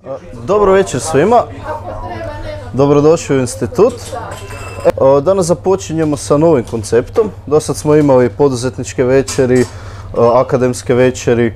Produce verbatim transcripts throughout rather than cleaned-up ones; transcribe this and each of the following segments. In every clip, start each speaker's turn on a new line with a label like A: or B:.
A: Dobro večer svima, dobrodošli u institut. Danas započinjemo sa novim konceptom. Do sad smo imali poduzetničke večeri, akademske večeri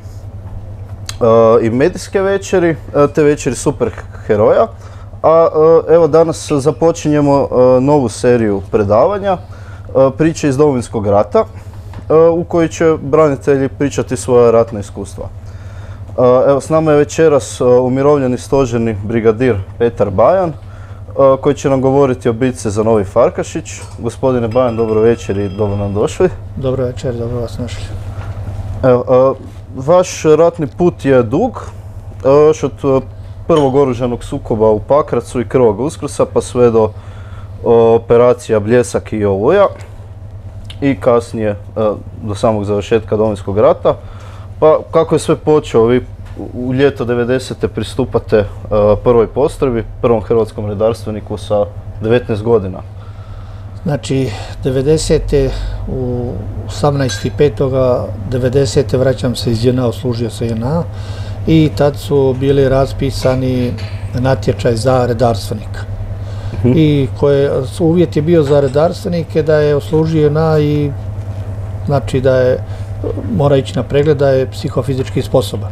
A: i medijske večeri, te večeri super heroja. A evo danas započinjemo novu seriju predavanja, priče iz Domovinskog rata, u kojoj će branitelji pričati svoja ratna iskustva. Evo, s nama je večeras umirovljeni stožerni brigadir Petar Bajan, koji će nam govoriti o bitci za Novi Farkašić. Gospodine Bajan, dobro večer i dobro nam došli.
B: Dobro večer, dobro vas našli.
A: Evo, vaš ratni put je dug, još od prvog oružanog sukoba u Pakracu i Krvog Uskrsa pa sve do operacija Bljesak i Oluja i kasnije do samog završetka Domovinskog rata. Pa kako je sve počeo? Vi u ljeto devedesete pristupate prvoj postrojbi, prvom hrvatskom redarstveniku sa devetnaest godina.
B: Znači, devedesete u osamnaesti petog devedesete vraćam se iz J N A, oslužio se J N A i tad su bili raspisani natječaj za redarstvenika. I koje, uvjet je bio za redarstvenike da je oslužio J N A i znači da je mora ići na pregled, da je psihofizički sposoban.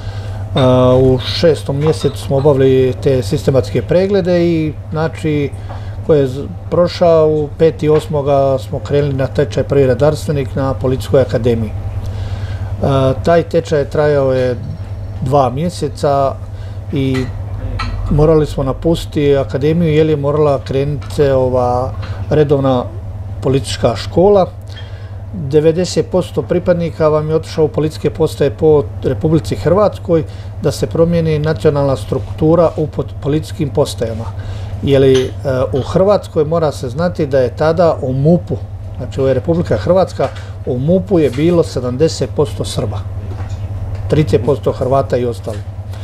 B: U šestom mjesecu smo obavili te sistematske preglede i znači koje je prošao u peti osmoga smo krenuli na tečaj prvi redarstvenik na Policijskoj akademiji. Taj tečaj trajao je dva mjeseca i morali smo napustiti akademiju jer je morala krenuti ova redovna policijska škola. devedeset posto pripadnika vam je otišao u policijske postaje po Republici Hrvatskoj da se promijeni nacionalna struktura u policijskim postajama. Jer u Hrvatskoj mora se znati da je tada u MUP-u, znači ovo je Republika Hrvatska, u MUP-u je bilo sedamdeset posto Srba, trideset posto Hrvata i ostali.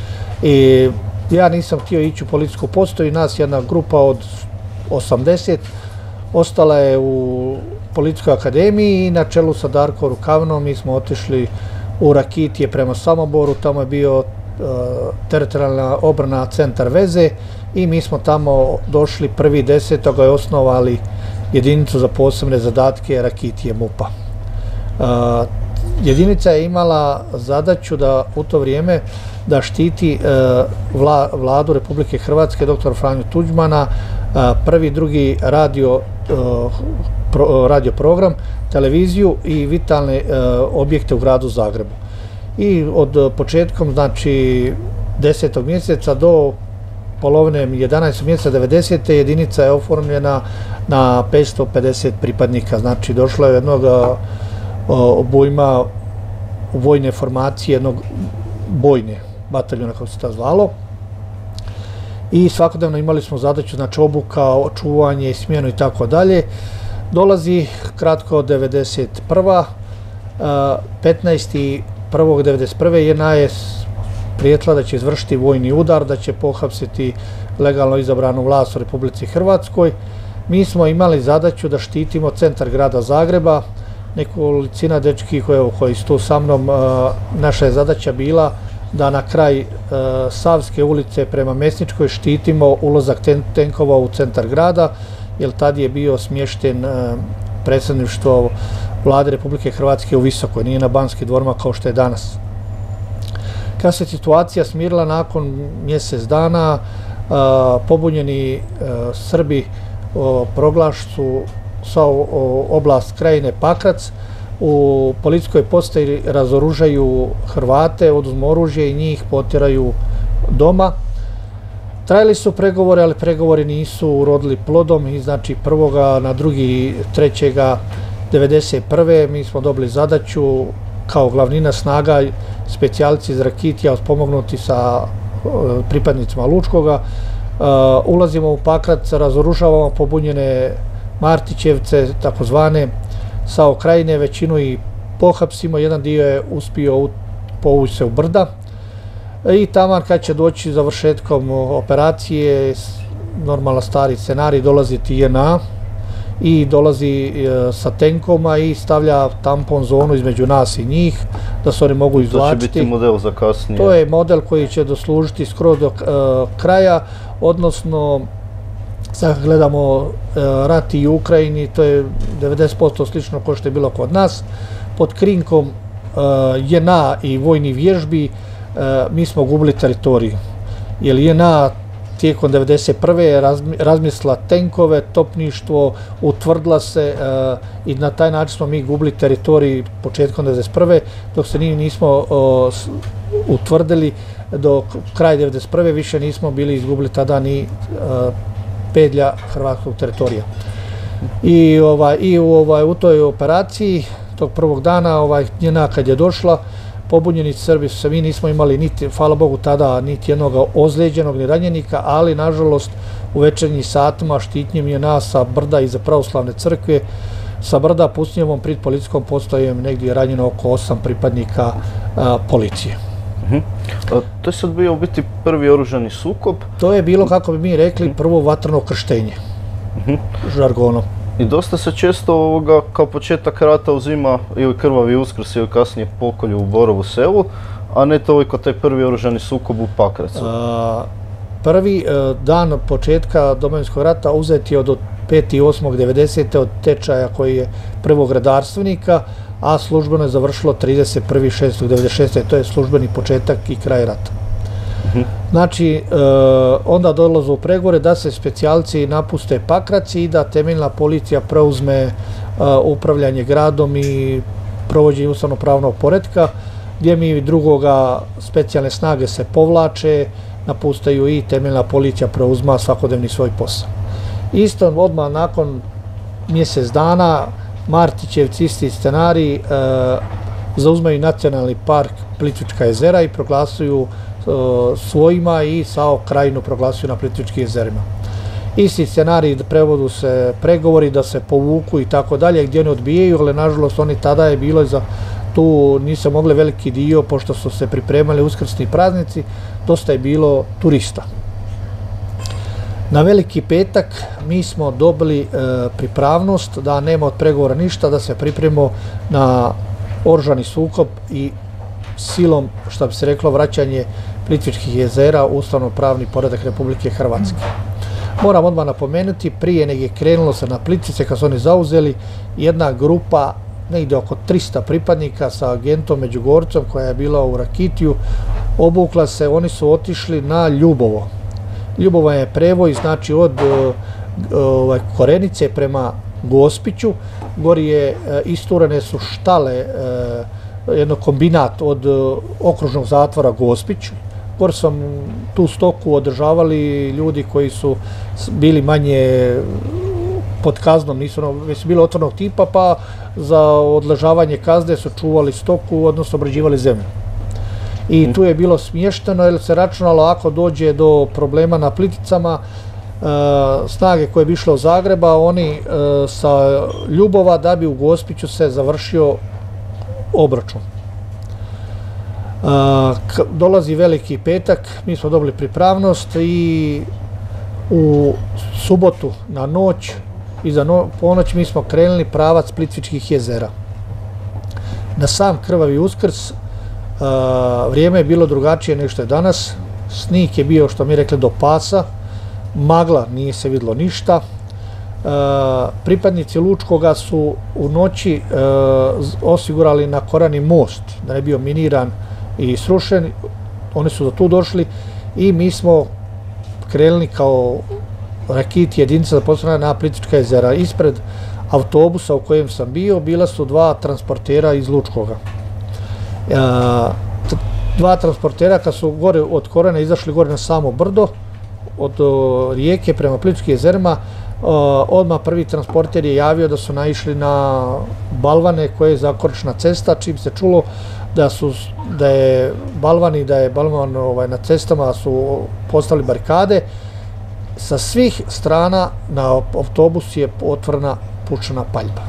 B: I ja nisam htio ići u policijsku postaju, nas jedna grupa od osamdeset ostala je u Policijskoj akademiji i na čelu sa Darkom Rukavnom mi smo otišli u Rakitije prema Samoboru, tamo je bio teritorijalna obrana centar veze i mi smo tamo došli prvi desetog i osnovali jedinicu za posebne zadatke Rakitije MUP-a. Jedinica je imala zadaću da u to vrijeme da štiti vladu Republike Hrvatske, doktora Franju Tuđmana, prvi, drugi radio radio program, televiziju i vitalne objekte u gradu Zagrebu. I od početkom, znači desetog mjeseca do polovine jedanaestog mjeseca devedesete jedinica je oformljena na petsto pedeset pripadnika, znači došlo je jednog obujma vojne formacije, jednog bojne bataljona, kako se to zvalo. I svakodnevno imali smo zadaću, znači obuka, čuvanje, smjenu i tako dalje. Dolazi kratko devedeset prva petnaesti prvog devedeset prve J N A je prijetila da će izvršiti vojni udar, da će pohapsiti legalno izabranu vlast u Republici Hrvatskoj. Mi smo imali zadaću da štitimo centar grada Zagreba, nekolicina dečki koji su tu sa mnom, naša je zadaća bila da na kraj Savske ulice prema Mesničkoj štitimo ulazak tenkova u centar grada, jer tad je bio smješten predsjedništvo vlade Republike Hrvatske u Visokoj, nije na Banskim dvorima kao što je danas. Kad se situacija smirila nakon mjesec dana, pobunjeni Srbi proglašu sa oblast krajine Pakrac, u policijskoj postaji razoružaju Hrvate, oduzmu oružje i njih potjeraju doma. Trajali su pregovore, ali pregovori nisu urodili plodom i znači prvoga na drugi, trećega devedeset prve mi smo dobili zadaću kao glavnina snaga, specijalci iz Rakitija pomognuti sa pripadnicima Lučkoga. Ulazimo u Pakrac, razoružavamo pobunjene Martićevce, takozvane, sa Okrajine, većinu i pohapsimo, jedan dio je uspio povući se u brda i taman kad će doći završetkom operacije, normalno stari scenarij, dolaziti J N A i dolazi sa tenkovima i stavlja tampon zonu između nas i njih, da se oni mogu izvlačiti.
A: To će biti model za kasnije?
B: To je model koji će doslužiti skroz do kraja, odnosno sad gledamo rat i u Ukrajini, to je devedeset posto slično kao što je bilo kod nas. Pod krinkom J N A i vojnih vježbi mi smo gubili teritoriju, jer J N A tijekom devedeset prve je razmislila tenkove, topništvo, utvrdila se i na taj način smo mi gubili teritorij početkom devedeset prve dok se nismo utvrdili do kraja devedeset prve više nismo bili izgubili tada ni pedlja hrvatskog teritorija. I u toj operaciji tog prvog dana J N A kad je došla, pobunjeni Srbi su se, mi nismo imali niti, hvala Bogu tada, niti jednog ozlijeđenog ni ranjenika, ali nažalost u večernjim satima štitnjem J N A sa brda iza pravoslavne crkve, sa brda pucnjevom pred policijskom postajem negdje ranjeno oko osam pripadnika policije.
A: To je sad bio u biti prvi oružani sukob?
B: To je bilo, kako bi mi rekli, prvo vatreno krštenje, žargonom.
A: I dosta se često ovoga kao početak rata uzima ili krvavi uskrs ili kasnije pokolj u Borovu selu, a ne toliko taj prvi oružani sukob u Pakracu.
B: Prvi dan početka Domovinskog rata uzet je od petog osmog devedesete od tečaja koji je prvog redarstvenika, a službeno je završilo trideset prvog šestog devedeset šeste. To je službeni početak i kraj rata. Znači, onda dolaze u pregovore da se specijalci napuste Pakrac i da temeljna policija preuzme upravljanje gradom i provođenje ustavno-pravnog poretka, gdje mi drugoga specijalne snage se povlače, napustaju i temeljna policija preuzma svakodnevni svoj posao. Isto odmah nakon mjesec dana Martićevci, isti scenarij, zauzmaju nacionalni park Plitvička jezera i proglasuju svojima i Sao Krajinu proglasuju na Plitvičkim jezerima. Isti scenarij, prevodu se pregovori da se povuku i tako dalje, gdje oni odbijaju, ali nažalost oni tada je bilo za tu nisu mogli veliki dio, pošto su se pripremali uskrsni praznici, dosta je bilo turista. Na Veliki petak mi smo dobili pripravnost da nema od pregovora ništa, da se pripremimo na oružani sukob i silom, što bi se reklo, vraćanje Plitvičkih jezera u ustavno-pravni poredak Republike Hrvatske. Moram odmah napomenuti, prije nego je krenulo se na Plitvice, kad su oni zauzeli, jedna grupa, negdje oko trista pripadnika sa agentom Međugorcom koja je bila u Rakitiju, obukla se, oni su otišli na Ljubovo. Ljubovo je prevoj, znači od Korenice prema Gospiću, gori je isturene su štale, jedno kombinat od okružnog zatvora Gospić. Gor sam tu stoku održavali ljudi koji su bili manje pod kaznom, nisu već bilo otvornog tipa, pa za odležavanje kazne su čuvali stoku, odnosno obrađivali zemlju. I tu je bilo smješteno, jer se računalo ako dođe do problema na Pliticama, snage koje bi išle u Zagreba, oni sa Ljubova, da bi u Gospiću se završio obračun. Dolazi Veliki petak, mi smo dobili pripravnost i u subotu na noć i za ponoć mi smo krenuli pravac Plitvičkih jezera. Na sam krvavi Uskrs vrijeme je bilo drugačije nego što je danas, snik je bio, što mi rekli, do pasa, magla, nije se vidjelo ništa. Pripadnici Lučkoga su u noći osigurali na Korani most, da je bio miniran i srušen, oni su do tu došli i mi smo krenuli kao Rakit, jedinica za posljednje na Plitvička jezera. Ispred autobusa u kojem sam bio, bila su dva transportera iz Lučkoga. Dva transportera kad su gore od Korana izašli gore na samo brdo, od rijeke prema Plitvičkim jezerima, odmah prvi transporter je javio da su naišli na balvane koje je zakorčna cesta, čim se čulo da je balvan i da je balvan na cestama su postali barikade. Sa svih strana na autobus je otvorena puščana paljba.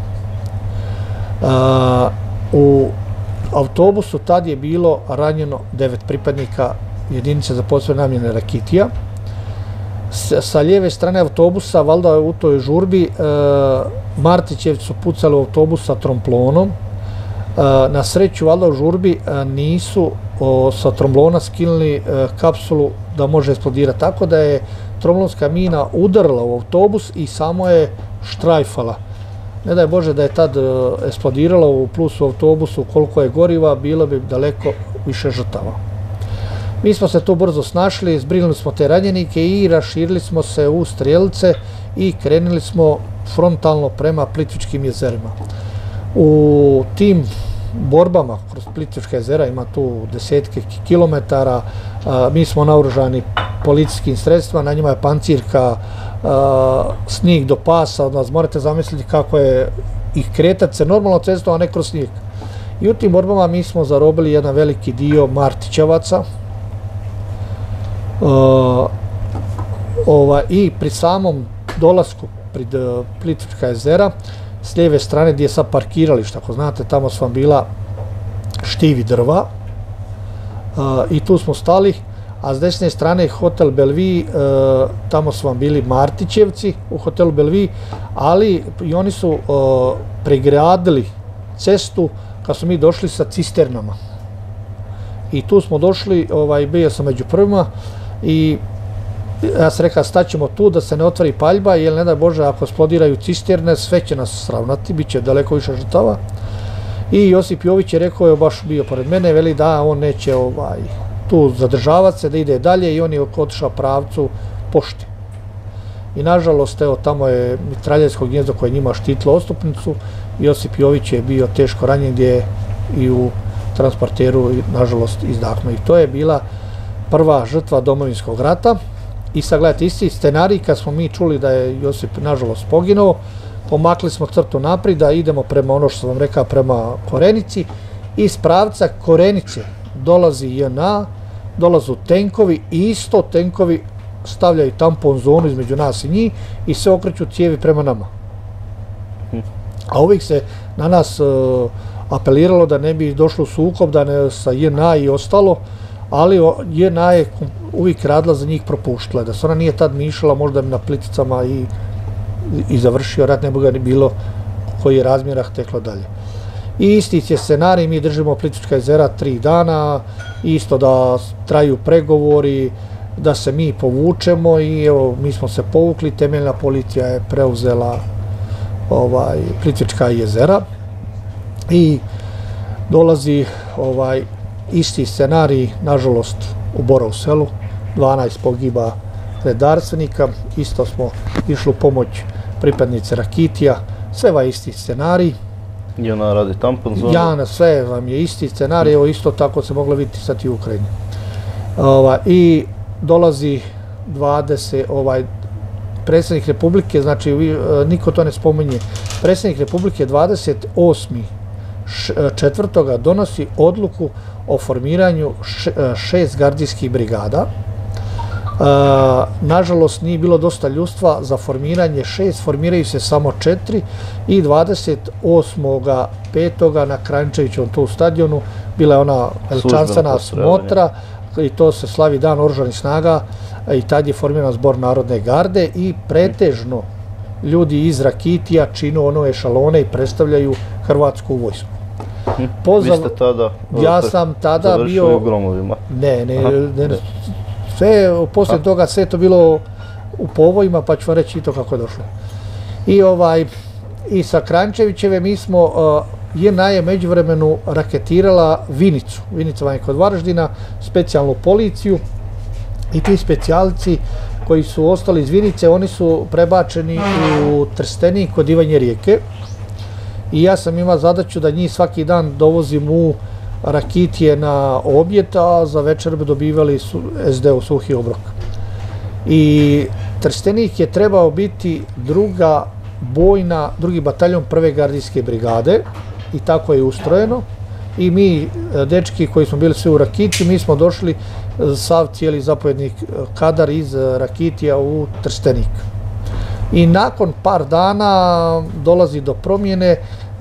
B: U autobusu tad je bilo ranjeno devet pripadnika jedinice za posebne namjene Rakitija. sa lijeve strane autobusa, valjda u toj žurbi, Martićevci su pucali u autobus sa tromplonom. Na sreću, valjda u žurbi nisu sa tromblona skinuli kapsulu da može eksplodirati. Tako da je tromblonska mina udarila u autobus i samo je štrajfala. Ne daj Bože da je tad eksplodirala u plus u autobusu koliko je goriva, bilo bi daleko više žrtava. Mi smo se tu brzo snašli, zbrinuli smo te ranjenike i raširili smo se u Strelice i krenuli smo frontalno prema Plitvičkim jezerima. U tim borbama kroz Plitvička jezera, ima tu desetke kilometara, mi smo naoružani policijskim sredstvima, na njima je pancirka, snijeg do pasa, od nas morate zamisliti kako je ih kretati se normalno cestom, a ne kroz snijeg. I u tim borbama mi smo zarobili jedan veliki dio Martićevaca i pri samom dolasku pred Plitvička jezera, s lijeve strane gdje je sad parkiralište, ako znate, tamo su vam bila štivi drva i tu smo stali, a s desne strane hotel Belvi, tamo su vam bili Martićevci u hotelu Belvi, ali i oni su pregradili cestu kad smo mi došli sa cisternama. I tu smo došli, bio sam među prvima i ja sam rekao staćemo tu da se ne otvori paljba, jer ne daj Bože ako eksplodiraju cisterne sve će nas sravnati, bit će daleko više žrtava. I Josip Jović je rekao, je baš bio pored mene, veli da on neće tu zadržavati se, da ide dalje i on je otišao pravcu pošte. I nažalost, evo tamo je mitraljevsko gnjezdo koje njima štitilo ostupnicu, Josip Jović je bio teško ranjen gdje je i u transporteru nažalost izdahnuo. I to je bila prva žrtva Domovinskog rata. I sad gledajte, isti scenarij, kad smo mi čuli da je Josip nažalost poginuo, pomakli smo crtu naprijed da idemo prema ono što sam vam rekao, prema Korenici. Iz pravca Korenice dolazi J N A, dolazu tenkovi i isto tenkovi stavljaju tampon zonu između nas i njih i sve okreću cijevi prema nama. A uvijek se na nas apeliralo da ne bi došlo u sukob, da ne sa J N A i ostalo, ali J N A je uvijek radila za njih propuštila, da se ona nije tad mišala možda na Plitvicama i završio rat, ne bi ga ni bilo koji je razmjerah teklo dalje. I isti je scenarij, mi držimo Plitvička jezera tri dana, isto da traju pregovori, da se mi povučemo i evo mi smo se povukli, temeljna policija je preuzela Plitvička jezera i dolazi isti scenarij, nažalost, u Borovu Selu, dvanaest pogiba redarstvenika, isto smo išli u pomoć pripadnice Rakitija, sve ovaj isti scenarij.
A: J N A radi tampon zonu?
B: Jana, sve vam je isti scenarij, evo isto tako se moglo vidjeti sad i u Ukrajini. I dolazi dvadeset, predsjednik Republike, znači niko to ne spominje, predsjednik Republike dvadeset osmog četvrtoga donosi odluku o formiranju šest gardijskih brigada. Nažalost, nije bilo dosta ljudstva za formiranje šest, formiraju se samo četiri i dvadeset osmog petoga na Kranjčevićevom tu stadionu bila je ona veličanstvena smotra i to se slavi dan oružanih snaga i tad je formiran Zbor Narodne garde i pretežno ljudi iz Rakitija činu ono ešalone i predstavljaju Hrvatsku vojsku.
A: Vi ste tada
B: ja sam tada bio
A: završili u Gromovima?
B: Ne, ne, sve, poslije toga sve to bilo u povojima, pa ću vam reći i to kako je došlo. I ovaj, i sa Kranjčevićeve mi smo, J N A je međuvremenu raketirala Vinicu. Vinica vam je kod Varaždina, specijalnu policiju i ti specijalci koji su ostali iz Vinice, oni su prebačeni u Trstenik kod Ivanje Rijeke. I ja sam imao zadaću da njih svaki dan dovozim u Rakitije na objed, a za večer bi dobivali S D u suhi obrok. I Trstenik je trebao biti druga bojna, drugi bataljon prve gardijske brigade i tako je ustrojeno. I mi, dečki koji smo bili svi u Rakitiji, mi smo došli sav cijeli zapovjednik kadar iz Rakitija u Trstenik. I nakon par dana dolazi do promjene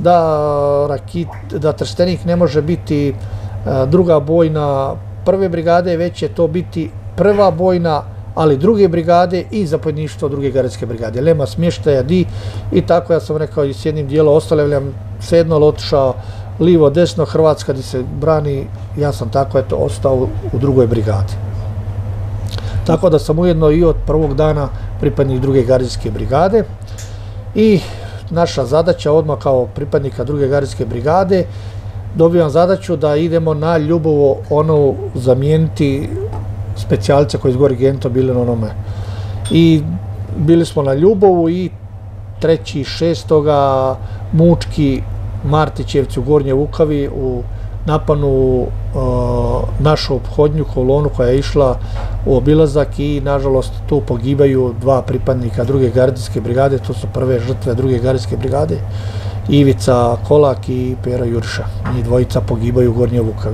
B: da Trstenik ne može biti druga bojna prve brigade, već će to biti prva bojna ali druge brigade i zapovjedništvo druge gardijske brigade. Nema smještaja di i tako ja sam rekao i s jednim dijelom ostavljam svejedno otišao livo, desno, Hrvatska gdje se brani, ja sam tako eto ostao u drugoj brigadi. Tako da sam ujedno i od prvog dana pripadnik druge gardijske brigade i naša zadaća odmah kao pripadnika druge gardijske brigade dobivam zadaću da idemo na Ljubovo ono zamijeniti specijalce koji izgori Gento bili na onome. I bili smo na Ljubovu i treći šestoga Mučki Martićevci u Gornje Vukavi u napanu uh, našu ophodnju kolonu koja je išla u obilazak i nažalost tu pogibaju dva pripadnika druge gardijske brigade, to su prve žrtve druge gardijske brigade, Ivica Kolak i Pero Juriša. Njih dvojica pogibaju u Gornje Vukavi.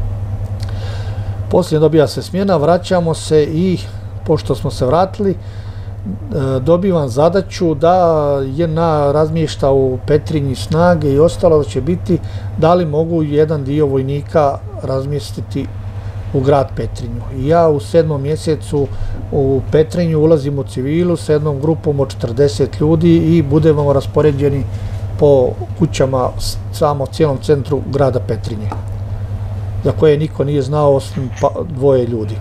B: Poslije dobija se smjena, vraćamo se i pošto smo se vratili dobivam zadaću da je na razmješta u Petrinji snage i ostalo da će biti da li mogu jedan dio vojnika razmjestiti u grad Petrinju. I ja u sedmom mjesecu u Petrinju ulazim u civilu s jednom grupom od četrdeset ljudi i budemo raspoređeni po kućama samo cijelom centru grada Petrinje, za koje niko nije znao osim pa, dvoje ljudi.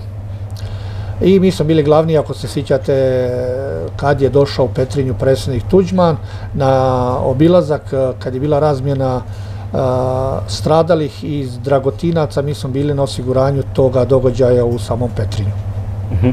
B: I mi smo bili glavni, ako se sjećate, kad je došao u Petrinju predsjednik Tuđman na obilazak, kad je bila razmjena a, stradalih iz Dragotinaca, mi smo bili na osiguranju toga događaja u samom Petrinju. Uh-huh.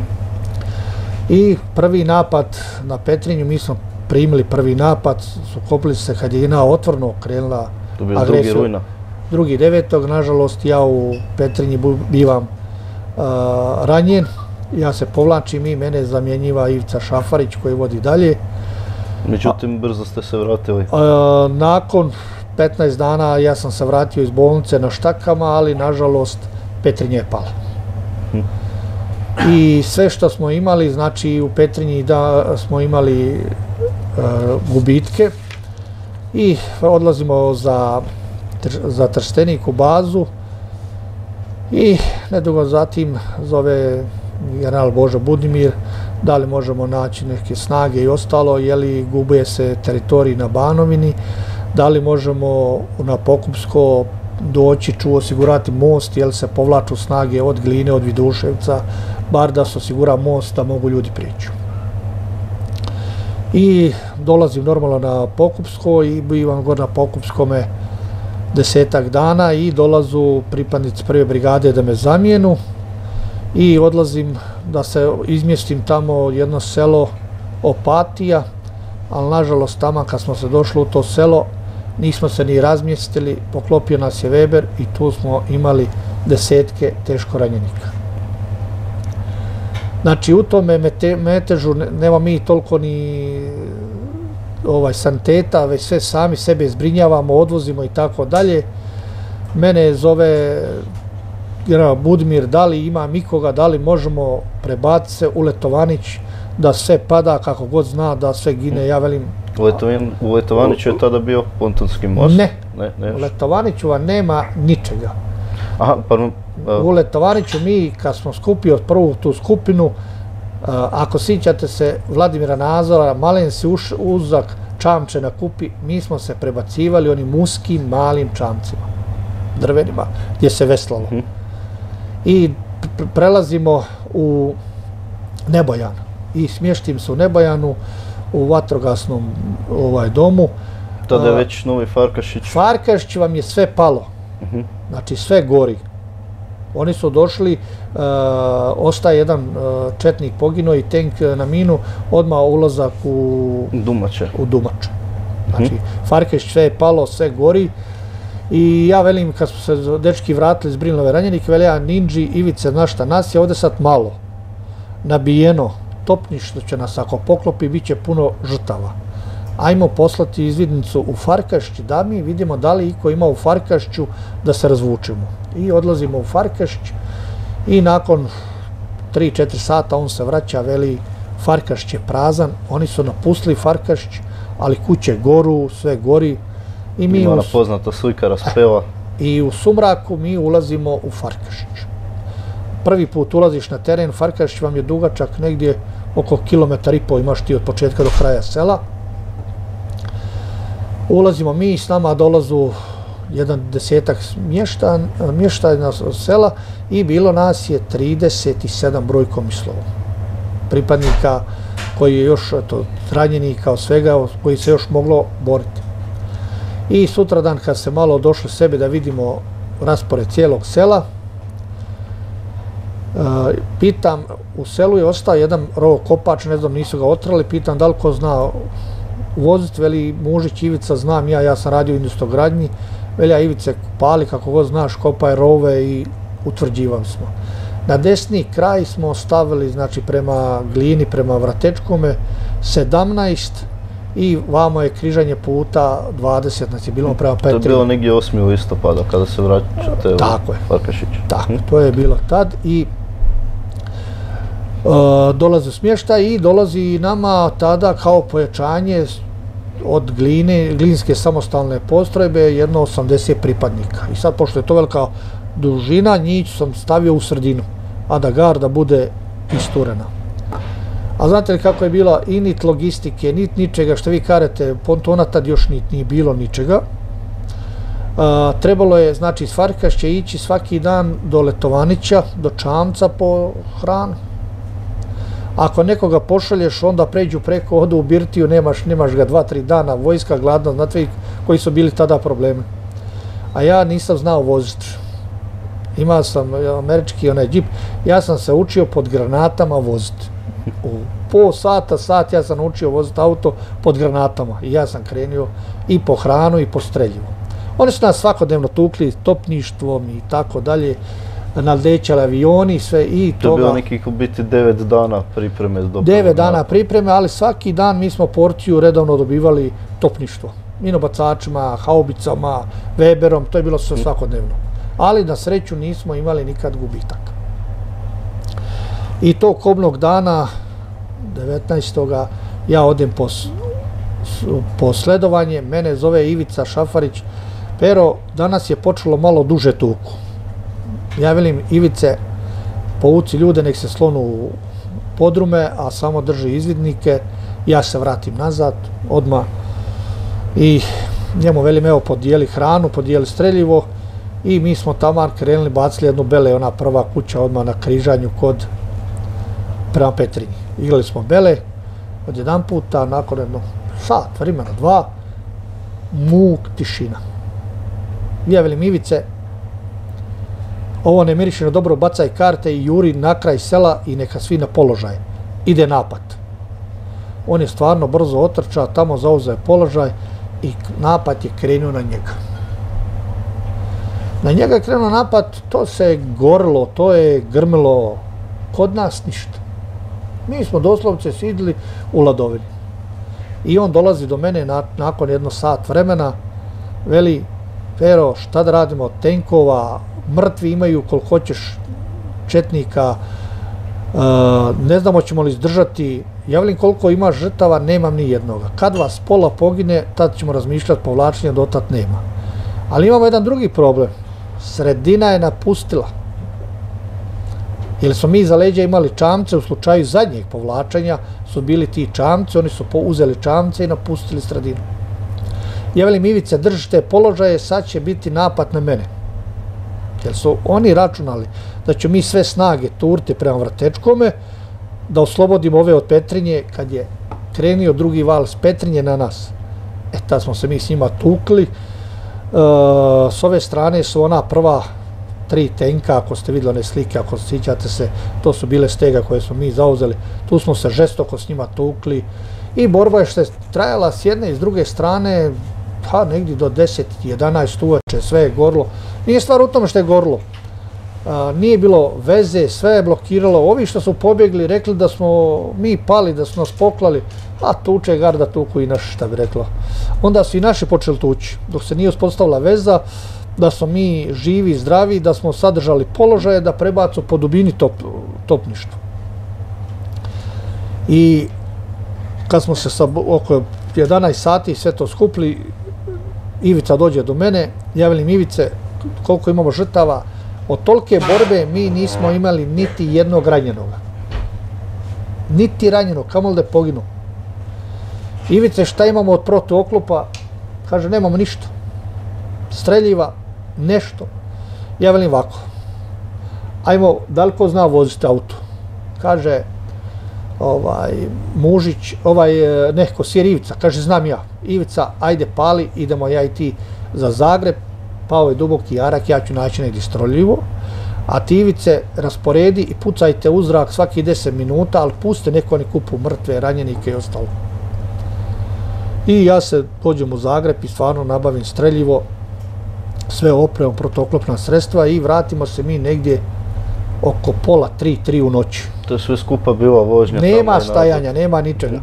B: I prvi napad na Petrinju, mi smo primili prvi napad, sukobili se kad je JNA otvorno krenula agresiju.
A: Drugi rujna.
B: Drugi devetog, nažalost, ja u Petrinji bivam a, ranjen. Ja se povlačim i mene zamjenjiva Ivica Šafarić koji vodi dalje.
A: Međutim, brzo ste se vratili.
B: A, nakon petnaest dana ja sam se vratio iz bolnice na štakama, ali nažalost Petrinja je pala. Hm. I sve što smo imali, znači u Petrinji da smo imali a, gubitke i odlazimo za, za Trstenik u bazu i nedugo zatim zove general Božo Budimir, da li možemo naći neke snage i ostalo, je li gube se teritorij na Banovini, da li možemo na Pokupsko doći, ču osigurati most, je li se povlaču snage od Gline, od Viduševca, bar da se osigura most da mogu ljudi prići. I dolazim normalno na Pokupsko i bivam gore na Pokupskome desetak dana i dolazu pripadnici prve brigade da me zamijenu. I odlazim da se izmjestim tamo jedno selo Opatija, ali nažalost tamo kad smo se došli u to selo nismo se ni razmjestili, poklopio nas je Weber i tu smo imali desetke teško ranjenika. Znači u tome mete, metežu nema mi toliko ni ovaj saniteta, već sve sami sebe zbrinjavamo, odvozimo i tako dalje. Mene zove general Budimir, da li ima ikoga, da li možemo prebaciti se u Letovanić, da sve pada kako god zna, da sve gine, ja velim...
A: U Letovaniću je tada bio pontonski most?
B: Ne, ne, ne u Letovaniću vam nema ničega.
A: Aha, pardon. Uh...
B: U Letovaniću mi, kad smo skupio prvu tu skupinu, uh, ako sjećate se Vladimira Nazora, malen si uš, uzak čamče na kupi, mi smo se prebacivali onim uskim malim čamcima, drvenima, gdje se veslalo. Hmm. I prelazimo u Nebojan i smještim se u Nebojanu u vatrogasnom ovaj, domu.
A: Tada je već novi Farkašić.
B: Farkašić vam je sve palo, uh-huh. Znači sve gori. Oni su došli, uh, ostaje jedan uh, četnik poginuo i tank na minu, odmah ulazak u
A: Dumače.
B: U Dumače. Znači uh-huh. Farkašić sve je palo, sve gori. I ja velim, kad su se dečki vratili iz Brinlove ranjenike, veli ja Ninđi, Ivice, znaš šta, nas je ovdje sad malo nabijeno, topništvo će nas ako poklopi, bit će puno žrtava. Ajmo poslati izvidnicu u Farkašić, da mi vidimo da li iko ima u Farkašiću da se razvučemo. I odlazimo u Farkašić i nakon tri četiri sata on se vraća, veli Farkašić je prazan, oni su napustili Farkašić, ali kuće goru, sve gori. I mi
A: ima ona poznata slika raspeva.
B: I u sumraku mi ulazimo u Farkašić. prvi put ulaziš na teren, Farkašić vam je dugačak negdje oko kilometar i pol imaš ti od početka do kraja sela. Ulazimo mi, s nama dolazu jedan desetak mještajna sela i bilo nas je trideset sedam brojkom i slovom. Pripadnika koji je još, eto, ranjenika od svega, koji se još moglo boriti. I sutradan kad se malo došli sebi da vidimo raspored cijelog sela, pitam, u selu je ostao jedan rovokopač, ne znam, nisu ga otrali, pitam da li ko zna voziti, veli Mužić Ivica, znam ja, ja sam radio u industogradnji, veli ja Ivice, pali kako god znaš, kopaj rove i utvrđivali smo. Na desni kraj smo stavili, znači prema Glini, prema Vratečkome, sedamnaest i vamo je križanje puta dvadeset, znači bilo prema Petrinji.
A: To je bilo negdje osmi listopada kada se vraćate u Farkašić.
B: Tako, to je bilo tad i dolazi smještaj i dolazi nama tada kao pojačanje od Gline, Glinske samostalne postrojbe, jedno osamdeset pripadnika. I sad, pošto je to velika dužina, njih sam stavio u sredinu, a da garda bude isturena. A znate li kako je bila i nit logistike, nit ničega, što vi karete, pontona tad još nit nije bilo ničega. Trebalo je, znači, iz Farkašića ići svaki dan do Letovanića, do Čamca po hranu. Ako nekoga pošalješ, onda pređu preko, odu u birtiju, nemaš, nemaš ga dva, tri dana, vojska gladna, znate koji su bili tada problemi. A ja nisam znao voziti. Imao sam američki onaj džip, ja sam se učio pod granatama voziti. U pol sata, sat ja sam učio voziti auto pod granatama i ja sam krenio i po hranu i po streljivu. Oni su nas svakodnevno tukli topništvom i tako dalje, nalećali avioni i sve i toga.
A: To je bilo nekih u biti devet dana pripreme.
B: Devet dana pripreme, ali svaki dan mi smo porciju redovno dobivali topništvo. Minobacačima, haubicama, Weberom, to je bilo sve svakodnevno. Ali na sreću nismo imali nikad gubitak. I to kobnog dana, devetnaestoga ja odem po, po sledovanje, mene zove Ivica Šafarić, Pero, danas je počelo malo duže tuku. Ja velim, Ivice, povuci ljude, nek se slonu u podrume, a samo drži izvidnike, ja se vratim nazad, odmah. I njemu velim, evo, podijeli hranu, podijeli streljivo i mi smo tamo krenuli, bacili jednu bele, ona prva kuća odmah na križanju kod prema Petrinji. Igrali smo bele, od jedan puta, nakon jedno sat, vremena, dva, muk, tišina. Ja velim, Ivice, ovo ne miriše na dobro, bacaj karte i juri na kraj sela i neka svi na položaj. Ide napad. On je stvarno brzo otrčao, tamo zauzeo je položaj i napad je krenuo na njega. Na njega je krenuo napad, to se gorilo, to je grmilo, kod nas ništa. Mi smo doslovce sidili u ladovini. I on dolazi do mene nakon jedno sat vremena, veli, Pero, šta da radimo, tenkova, mrtvi imaju koliko hoćeš četnika, ne znamo ćemo li izdržati, ja velim koliko ima žrtava, nemam ni jednoga. Kad vas pola pogine, tad ćemo razmišljati povlačenja, dotad nema. Ali imamo jedan drugi problem, sredina je napustila. Jer smo mi za leđa imali Čamce, u slučaju zadnjeg povlačenja su bili ti Čamci, oni su uzeli Čamce i napustili sredinu. Ja velim, Ivice, drži te položaje, sad će biti napad na mene. Jer su oni računali da ću mi sve snage turti prema Vratečkome, da oslobodimo ove od Petrinje, kad je krenio drugi val s Petrinje na nas. E, tad smo se mi s njima tukli. S ove strane su ona prva tri tenka, ako ste vidjeli one slike, ako se sjećate se, to su bile stega koje smo mi zauzeli. Tu smo se žestoko s njima tukli i borba je što je trajala s jedne i s druge strane, pa negdje do deset jedanaest uveče, sve je gorilo. Nije stvar u tome što je gorilo. Nije bilo veze, sve je blokiralo. Ovi što su pobjegli, rekli da smo mi pali, da su nas poklali, a tuče garda tuku i naši, šta bi rekla. Onda su i naši počeli tući, dok se nije uspostavila veza, da smo mi živi, zdravi, da smo sadržali položaje, da prebacu po dubini top, topništvo. I kad smo se sa, oko jedanaest sati sve to skupili, Ivica dođe do mene, ja velim, Ivice, koliko imamo žrtava, Od tolike borbe mi nismo imali niti jednog ranjenog. Niti ranjenog, kamoli da je poginuo. Ivice, šta imamo od protuoklopa? Kaže, nemamo ništa. Streljiva, nešto. Ja velim ovako. Ajmo, da li ko zna voziti auto? Kaže, ovaj, Mužić, ovaj, neko, Sjer Ivica, kaže, znam ja. Ivica, ajde pali, idemo ja i ti za Zagreb, pao je duboki jarak, ja ću naći negdje stroljivo, a ti Ivice rasporedi i pucajte u zrak svaki deset minuta, ali puste neko ne kupu mrtve, ranjenike i ostalo. I ja se pođem u Zagreb i stvarno nabavim streljivo, sve opremo, protuoklopna sredstva i vratimo se mi negdje oko pola, tri, tri u noći.
A: To je sve skupa bila vožnja?
B: Nema stajanja, nema ničega.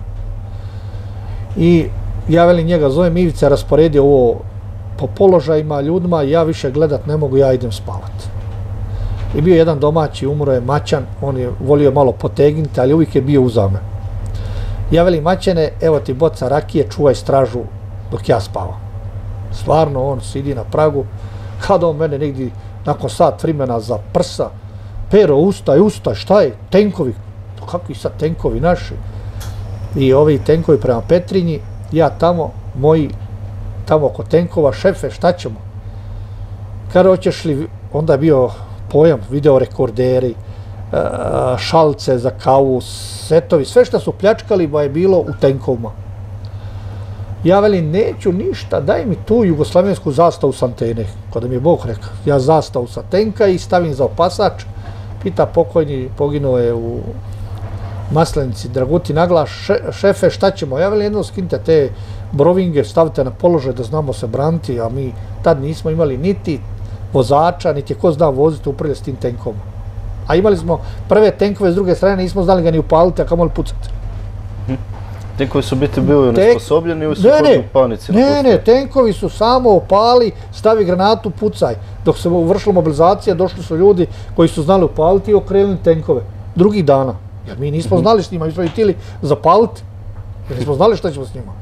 B: I ja velim njega, zovem Ivica, rasporedio ovo po položajima, ljudima, ja više gledat ne mogu, ja idem spavat. I bio jedan domaći, umro je Maćan, on je volio malo potegnuti, ali uvijek je bio uza me. Ja velim, Maćene, evo ti boca rakije, čuvaj stražu dok ja spavam. Stvarno, on sidi na pragu, kada on mene negdje nakon sat vremena za prsa, Pero, ustaj, ustaj, šta je? Tenkovi. Kakvi sad tenkovi naši? I ovi tenkovi prema Petrinji, ja tamo, moji tamo oko tenkova, šefe, šta ćemo? Kada hoćeš li, onda je bio pojam, videorekorderi, šalce za kavu, setovi, sve što su pljačkali ba je bilo u tenkovima. Ja velim, neću ništa, daj mi tu jugoslavensku zastavu s antene, kada mi je Bog rekao. Ja zastavu sa tenka i stavim za opasač, pita pokojni, poginuo je u Maslenici, Dragutin naglas, šefe, šta ćemo? Ja velim, jedno skinite te brovinge, stavite na položaj da znamo se braniti, a mi tad nismo imali niti vozača, niti je ko zna voziti upravljati s tim tenkom. A imali smo prve tenkove s druge strane, nismo znali ga ni upaliti, a kamoli pucati.
A: Tenkovi su biti bili onesposobljeni ili su hodili u panici?
B: Ne, ne, tenkovi su samo opali, stavi granatu, pucaj. Dok se vršila mobilizacija, došli su ljudi koji su znali upaliti i okrenuli tenkove. Drugih dana. Jer mi nismo znali s njima, mi smo ih htjeli zapaliti. Jer nismo znali šta ćemo s njima.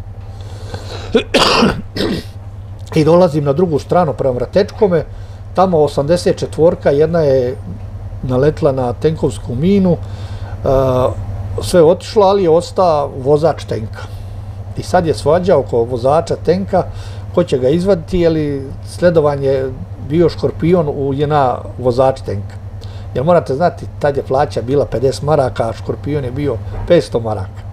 B: I dolazim na drugu stranu prema Mratečkome, tamo osamdeset četvorka, jedna je naletila na tenkovsku minu, sve je otišlo, ali je ostao vozač tenka. I sad je svađa oko vozača tenka, ko će ga izvaditi, jer sledovanje bio Škorpion u jedna vozač tenka. Jer morate znati, tad je plaća bila pedeset maraka, a Škorpion je bio petsto maraka.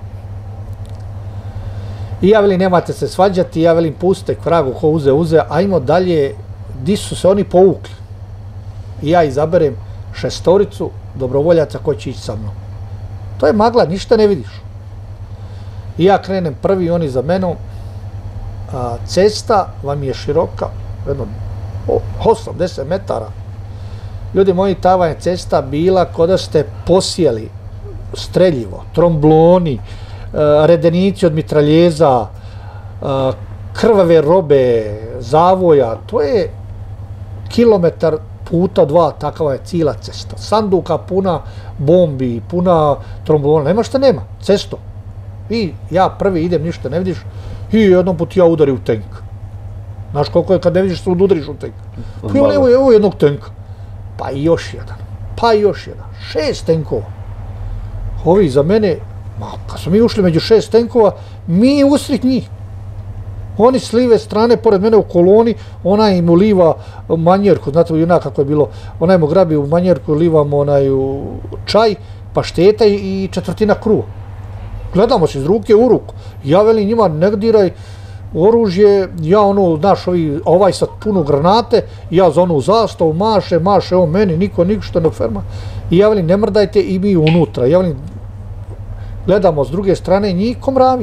B: I ja velim, nemate se svađati, ja velim, puste k vragu, ko uze, uze, ajmo dalje, di su se oni povukli. I ja izaberem šestoricu dobrovoljaca ko će ići sa mnom. To je magla, ništa ne vidiš. I ja krenem prvi, oni za menom. A, cesta vam je široka, jedno osamdeset metara. Ljudi moji, ta vam je cesta bila kod da ste posijeli streljivo, trombloni, a, redenici od mitraljeza, a, krvave robe, zavoja. To je kilometar puta dva, takva je cijela cesta. Sanduka puna bombi, puna tromblona, nema šta nema, cesto. I ja prvi idem, ništa ne vidiš, i jednom put ja udarim u tenk. Znaš koliko je kad ne vidiš, se udariš u tenk. Pa evo, evo jednog tenka. Pa i još jedan, pa i još jedan. Šest tenkova. Ovi za mene, ma, kad smo mi ušli među šest tenkova, mi usrit njih. Oni s live strane, pored mene u koloni, ona im uliva manjerku, znate li kako je bilo, ona im grabi u manjerku, ulivamo onaj u čaj, pašteta i četvrtina kruva. Gledamo se iz ruke u ruku. Ja velim njima, ne diraj oružje, ja ono, znaš, ovi, ovaj sad puno granate, ja za onu zastavu maše, maše on meni, niko ništa ne ferma. I ja velim, ne mrdajte i mi unutra. Ja velim, gledamo s druge strane, njih komravi.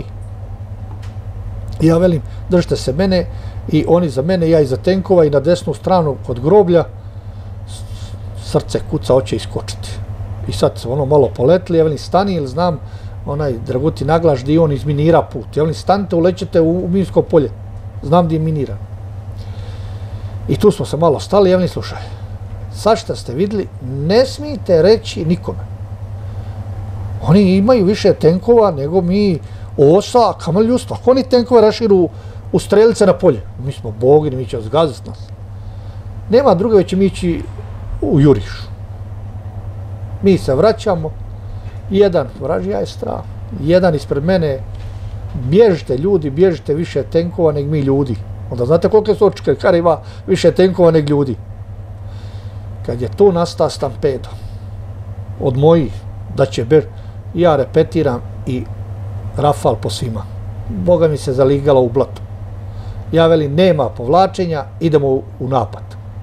B: Ja velim, držite se mene i oni za mene, ja iza tenkova i na desnu stranu kod groblja, srce kuca, hoće iskočiti. I sad se ono malo poletli, ja velim, stani ili znam, onaj Dragutin naglas gdje on izminira put. Ja velim, stanite, ulećete u, u minsko polje, znam gdje je miniran. I tu smo se malo stali, ja velim, slušaj, sad što ste vidjeli, ne smijete reći nikome. Oni imaju više tenkova nego mi, osa, kamo ljudstva. Ako oni tenkove raširu u strelice na polje, mi smo bogini, mi će zgaziti nas. Nema druge, već će mi ići u jurišu. Mi se vraćamo, jedan, vražija je strah, jedan ispred mene, bježite ljudi, bježite, više tenkova nek mi ljudi. Onda znate koliko su očekaj, kar ima više tenkova nek ljudi. Kad je tu nastao stampedo, od mojih, da će bež, ja repetiram i rafal po svima. Boga mi se zaligala u blatu. Ja velim, nema povlačenja, idemo u, u napad.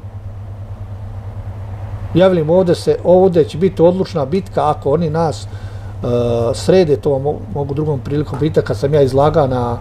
B: Ja velim, ovdje, se, ovdje će biti odlučna bitka ako oni nas uh, srede, to vam mogu drugom prilikom pitati, kad sam ja izlagao na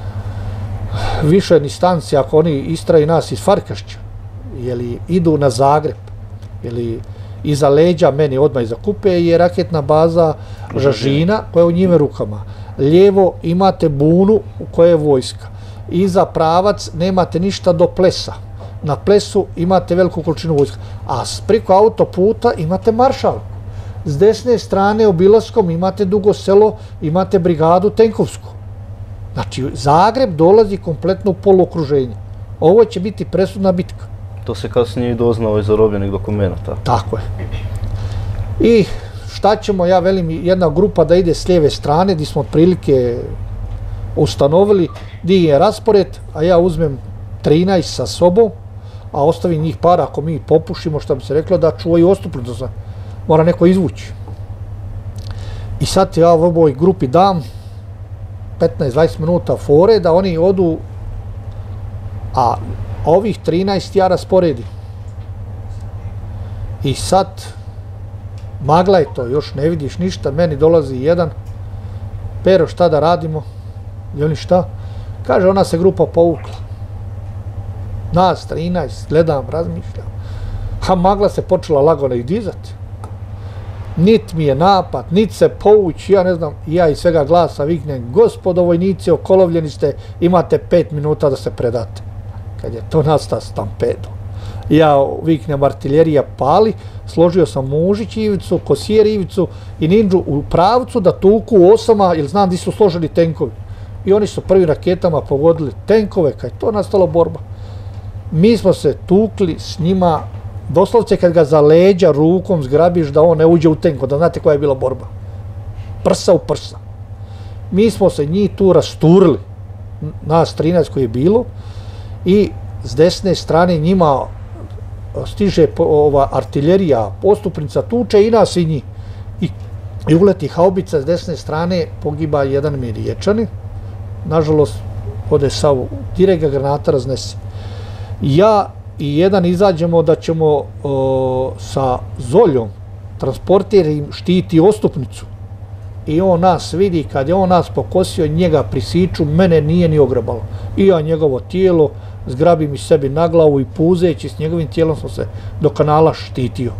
B: višoj distanci, ako oni istraju nas iz Farkašća, jeli idu na Zagreb, jeli iza leđa meni odmah iza Kupe je raketna baza Žažina koja je u njime rukama. Lijevo imate bunu u kojoj je vojska. Iza pravac nemate ništa do Plesa. Na Plesu imate veliku količinu vojska. A preko autoputa imate Maršalku. S desne strane obilaskom imate Dugo Selo, imate brigadu tenkovsku. Znači, Zagreb dolazi kompletno u poluokruženje. Ovo će biti presudna bitka.
A: To se kasnije i doznao iz zarobljenih dokumenta.
B: Tako je. I šta ćemo, ja velim, jedna grupa da ide s lijeve strane, gdje smo otprilike ustanovili gdje je raspored, a ja uzmem trinaest sa sobom, a ostavim njih par ako mi popušimo, što bi se reklo, da čuvaju ostupnicu. Mora neko izvući. I sad ja u ovoj grupi dam petnaest dvadeset minuta fore da oni odu, a ovih trinaest ja rasporedim. I sad magla je to, još ne vidiš ništa, meni dolazi jedan, Pero, šta da radimo? I oni šta? Kaže, ona se grupa povukla. Nas trinaest, gledam, razmišljam. A magla se počela lagano i dizati. Nit mi je napad, nit se povući, ja ne znam, ja iz svega glasa viknem, gospodo vojnici, okolovljeni ste, imate pet minuta da se predate. Kad je to nastao stampedo. Ja viknem, artiljerija pali, složio sam Mužić Ivicu, Kosijer Ivicu i Ninđu u pravcu da tuku osama, jer znam gdje su složeni tenkovi. I oni su prvim raketama pogodili tenkove, kad je to nastala borba. Mi smo se tukli s njima, doslovce kad ga za leđa rukom zgrabiš da on ne uđe u tenko, da znate koja je bila borba. Prsa u prsa. Mi smo se njih tu rasturili, nas trinaest koji je bilo, i s desne strane njima stiže ova artiljerija, postupnica tuče i nas i njih. I, i uleti haubica s desne strane, pogiba jedan Miriječani. Nažalost, ode sav, direkt ga granata raznese. Ja i jedan izađemo da ćemo o, sa Zoljom transportirim štiti ostupnicu. I on nas vidi, kad je on nas pokosio, njega prisiču, mene nije ni ograbalo. I ja njegovo tijelo zgrabim i sebi na glavu i puzeći s njegovim tijelom sam se do kanala štitio.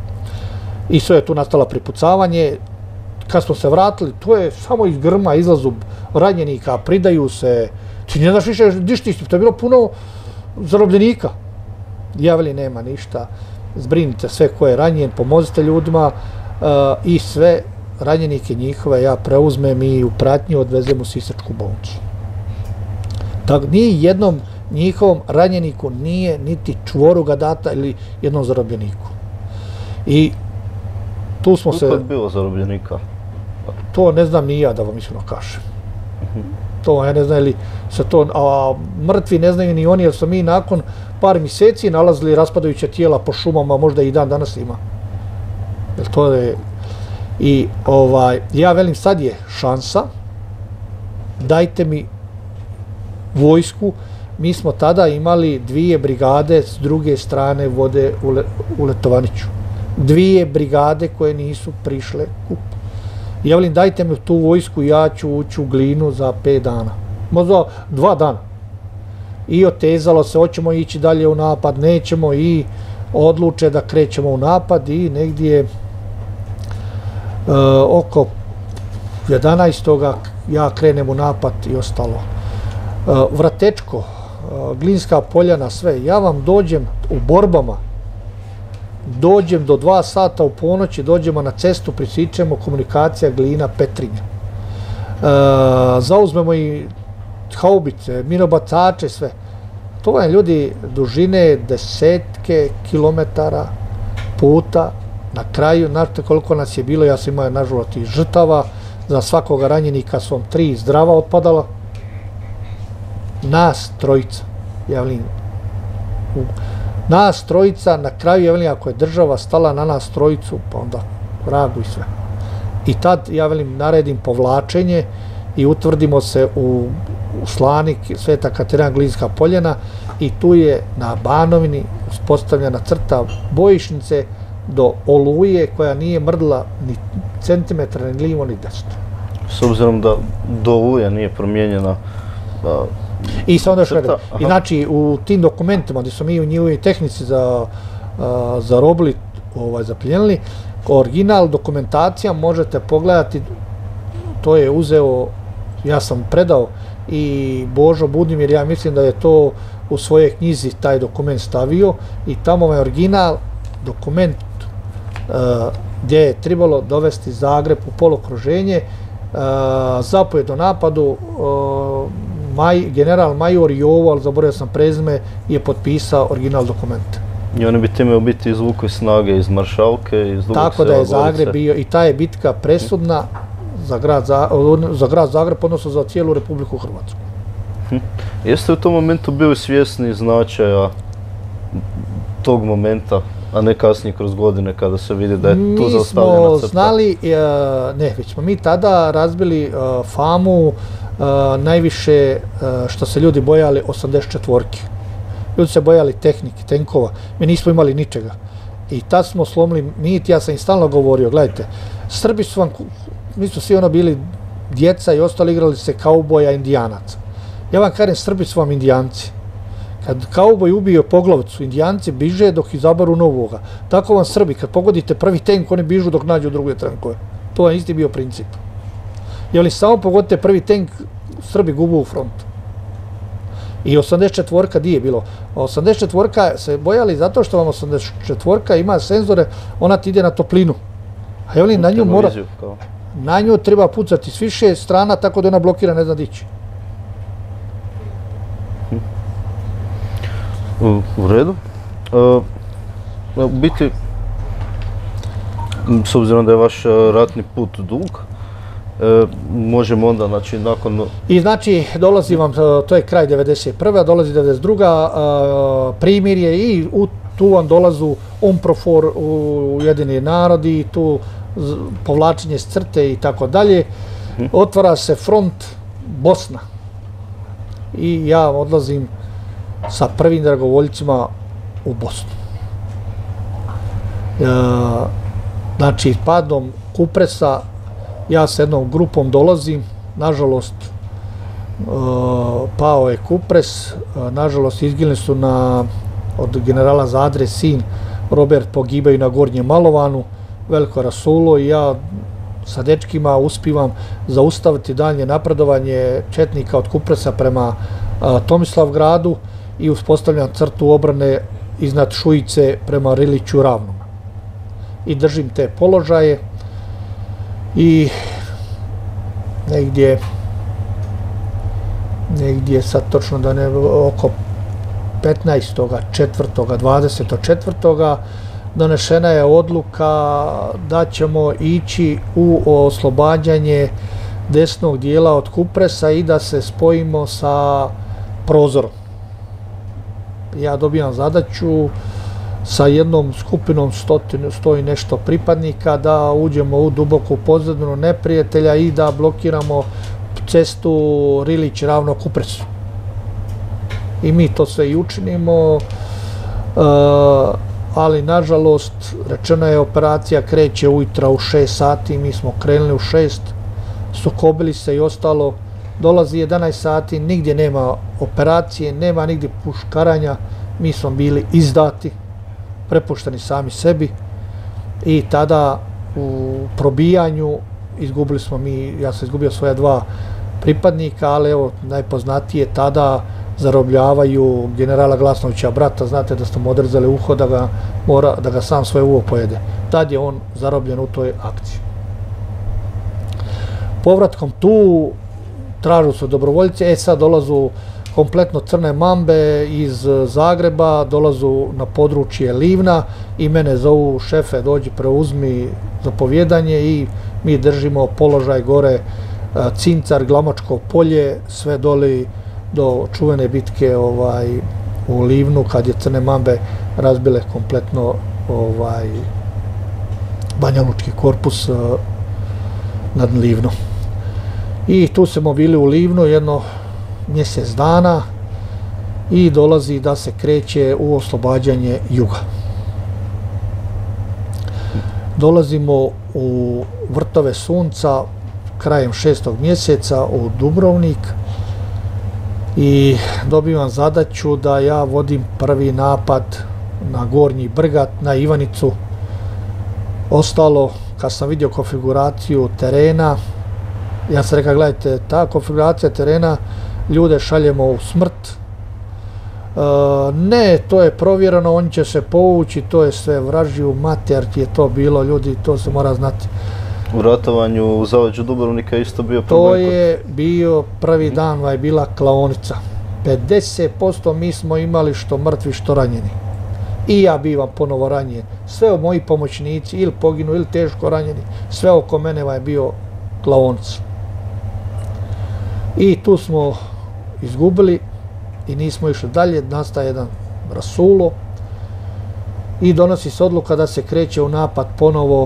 B: I sve je tu nastala pripucavanje. Kad smo se vratili, to je samo iz grma izlazu ranjenika, pridaju se. Ti ne znaš više dištiš, to je bilo puno zarobljenika. Ja veli, nema ništa, zbrinite sve ko je ranjen, pomozite ljudima uh, i sve ranjenike njihove ja preuzmem i u pratnju odvezem u Sisačku bolnicu. Tako, ni jednom njihovom ranjeniku nije niti čvoruga data ili jednom zarobljeniku. I tu smo se...
A: Koliko je bilo zarobljenika?
B: To ne znam ni ja da vam iskreno kažem. To ja ne znam ili se to... A mrtvi ne znaju ni oni jer smo mi nakon par mjeseci nalazili raspadajuće tijela po šumama, možda i dan danas ima. Jer to je... I ovaj, ja velim, sad je šansa, dajte mi vojsku. Mi smo tada imali dvije brigade s druge strane vode u, Le, u Letovaniću. Dvije brigade koje nisu prišle kup. Ja velim, dajte mi tu vojsku, ja ću ući u Glinu za pet dana. Možda dva dana. I otezalo se, hoćemo ići dalje u napad, nećemo, i odluče da krećemo u napad i negdje Uh, oko jedanaestoga ja krenem u napad i ostalo. Uh, Vratečko, uh, Glinska poljana, sve. Ja vam dođem u borbama, dođem do dva sata u ponoći, dođemo na cestu, prisičemo, komunikacija Glina, Petrinja. Uh, zauzmemo i haubice, minobacače, sve. To je ljudi dužine desetke kilometara, puta, na kraju, znate koliko nas je bilo, ja sam imao nažalost i žrtava, za svakoga ranjenika su vam tri zdrava otpadala, nas trojica, javljim, nas trojica, na kraju javljim, ako je država stala na nas trojicu, pa onda vragu i sve. I tad, ja velim, naredim povlačenje i utvrdimo se u, u Slanik, Sveta Katarina Glinska poljana i tu je na Banovini uspostavljena crta bojišnice do Oluje koja nije mrdla ni centimetra, ni lijevo, ni desno.
A: S obzirom da do Oluje nije promijenjena a,
B: I sad onda
A: crta,
B: I znači u tim dokumentima gdje smo mi u njihovoj tehnici za, a, zarobili, ovaj, zapljenili, original dokumentacija možete pogledati, to je uzeo, ja sam predao i Božo Budimir, ja mislim da je to u svojoj knjizi taj dokument stavio i tamo je original dokument uh, gdje je trebalo dovesti Zagreb u polokruženje, uh, zapovjed o napadu, uh, maj, general major Jovo, ali zaboravio sam prezime, je potpisao original dokument.
A: I oni bi time u biti izvukli snage iz Maršalke, iz Dugog Sela,
B: tako da je Zagreb bio i ta je bitka presudna za grad, za, za grad Zagreb, odnosno za cijelu Republiku Hrvatsku.
A: Hm. Jeste u tom momentu bili svjesni značaja tog momenta, a ne kasnije kroz godine kada se vidi da je tu zaustavljena crta?
B: Mi smo znali, ne, već smo mi tada razbili famu najviše što se ljudi bojali osamdeset četvorke. Ljudi se bojali tehnike, tenkova, mi nismo imali ničega. I tad smo slomili mit, ja sam im stalno govorio, gledajte, Srbi su vam, mi su svi ono bili djeca i ostali igrali se kauboja, indijanaca. Ja vam kažem, Srbi su vam indijanci. Kad kauboj ubije poglavicu, indijanci biže dok izabaru novoga. Tako vam Srbi, kad pogodite prvi tank, oni bižu dok nađu druge tankove. To je isti bio princip. Jer li samo pogodite prvi tank, Srbi gubu u frontu. I osamdeset četvorka di je bilo? osamdeset četvorka se bojali zato što vam osamdeset četvorka ima senzore, ona ti ide na toplinu. A je li na nju mora, na nju treba pucati s više strana tako da ona blokira, ne zna dići.
A: U redu. U biti, s obzirom da je vaš ratni put dug, možemo onda, znači, nakon... I
B: znači, dolazi vam, to je kraj devedeset prve, a dolazi devedeset druga primirje i tu vam dolazu UNPROFOR, Ujedinjeni narodi, tu povlačenje s crte i tako dalje. Otvara se front Bosna. I ja odlazim sa prvim dragovoljcima u Bosnu. Znači, padom Kupresa, ja s jednom grupom dolazim, nažalost, pao je Kupres, nažalost, izginuli su na, od generala Zadre sin, Robert, pogibaju na Gornjem Malovanu, Veliko Rasulo, i ja sa dečkima uspivam zaustaviti dalje napredovanje četnika od Kupresa prema Tomislavgradu i uspostavljam crtu obrane iznad Šujice prema Riliću Ravnom. I držim te položaje i negdje negdje sad točno da ne oko petnaestog četvrtog dvadeset četvrtog donešena je odluka da ćemo ići u oslobađanje desnog dijela od Kupresa i da se spojimo sa Prozorom. Ja dobijam zadaću sa jednom skupinom stotinu, sto i nešto pripadnika da uđemo u duboku pozadinu neprijatelja i da blokiramo cestu Rilić Ravno Kupresu. I mi to sve i učinimo, ali nažalost rečeno je operacija kreće ujutra u šest sati, mi smo krenuli u šest, sukobili se i ostalo, dolazi jedanaest sati, nigdje nema operacije, nema nigdje puškaranja, mi smo bili izdati, prepušteni sami sebi i tada u probijanju izgubili smo mi, ja sam izgubio svoja dva pripadnika, ali evo najpoznatije tada zarobljavaju generala Glasnovića brata, znate da ste mu odrezali uho da ga, mora, da ga sam svoje uho pojede. Tad je on zarobljen u toj akciji. Povratkom tu tražu su dobrovoljce, e sad dolazu kompletno crne mambe iz Zagreba dolazu na područje Livna i mene zovu šefe, dođi preuzmi zapovjedanje i mi držimo položaj gore Cincar, Glamočko polje, sve doli do čuvene bitke ovaj, u Livnu kad je crne mambe razbile kompletno ovaj, Banjalučki korpus nad Livnom. I tu smo bili u Livnu jedno mjesec dana i dolazi da se kreće u oslobađanje juga. Dolazimo u Vrtove sunca krajem šestog mjeseca u Dubrovnik i dobivam zadaću da ja vodim prvi napad na Gornji Brgat, na Ivanicu. Ostalo, kad sam vidio konfiguraciju terena, ja sam rekao, gledajte, ta konfiguracija terena, ljude šaljemo u smrt. E, ne, to je provjereno, oni će se povući, to je sve vražju mater je to bilo, ljudi, to se mora znati.
A: U ratovanju u zaleđu Dubrovnika isto bio problem?
B: To je bio prvi dan, je bila klaonica. pedeset posto mi smo imali što mrtvi, što ranjeni. I ja bivam ponovo ranjen. Sve moji pomoćnici ili poginu ili teško ranjeni, sve oko mene je bio klaonica. I tu smo izgubili i nismo išli dalje, nastaje jedan rasulo i donosi se odluka da se kreće u napad ponovo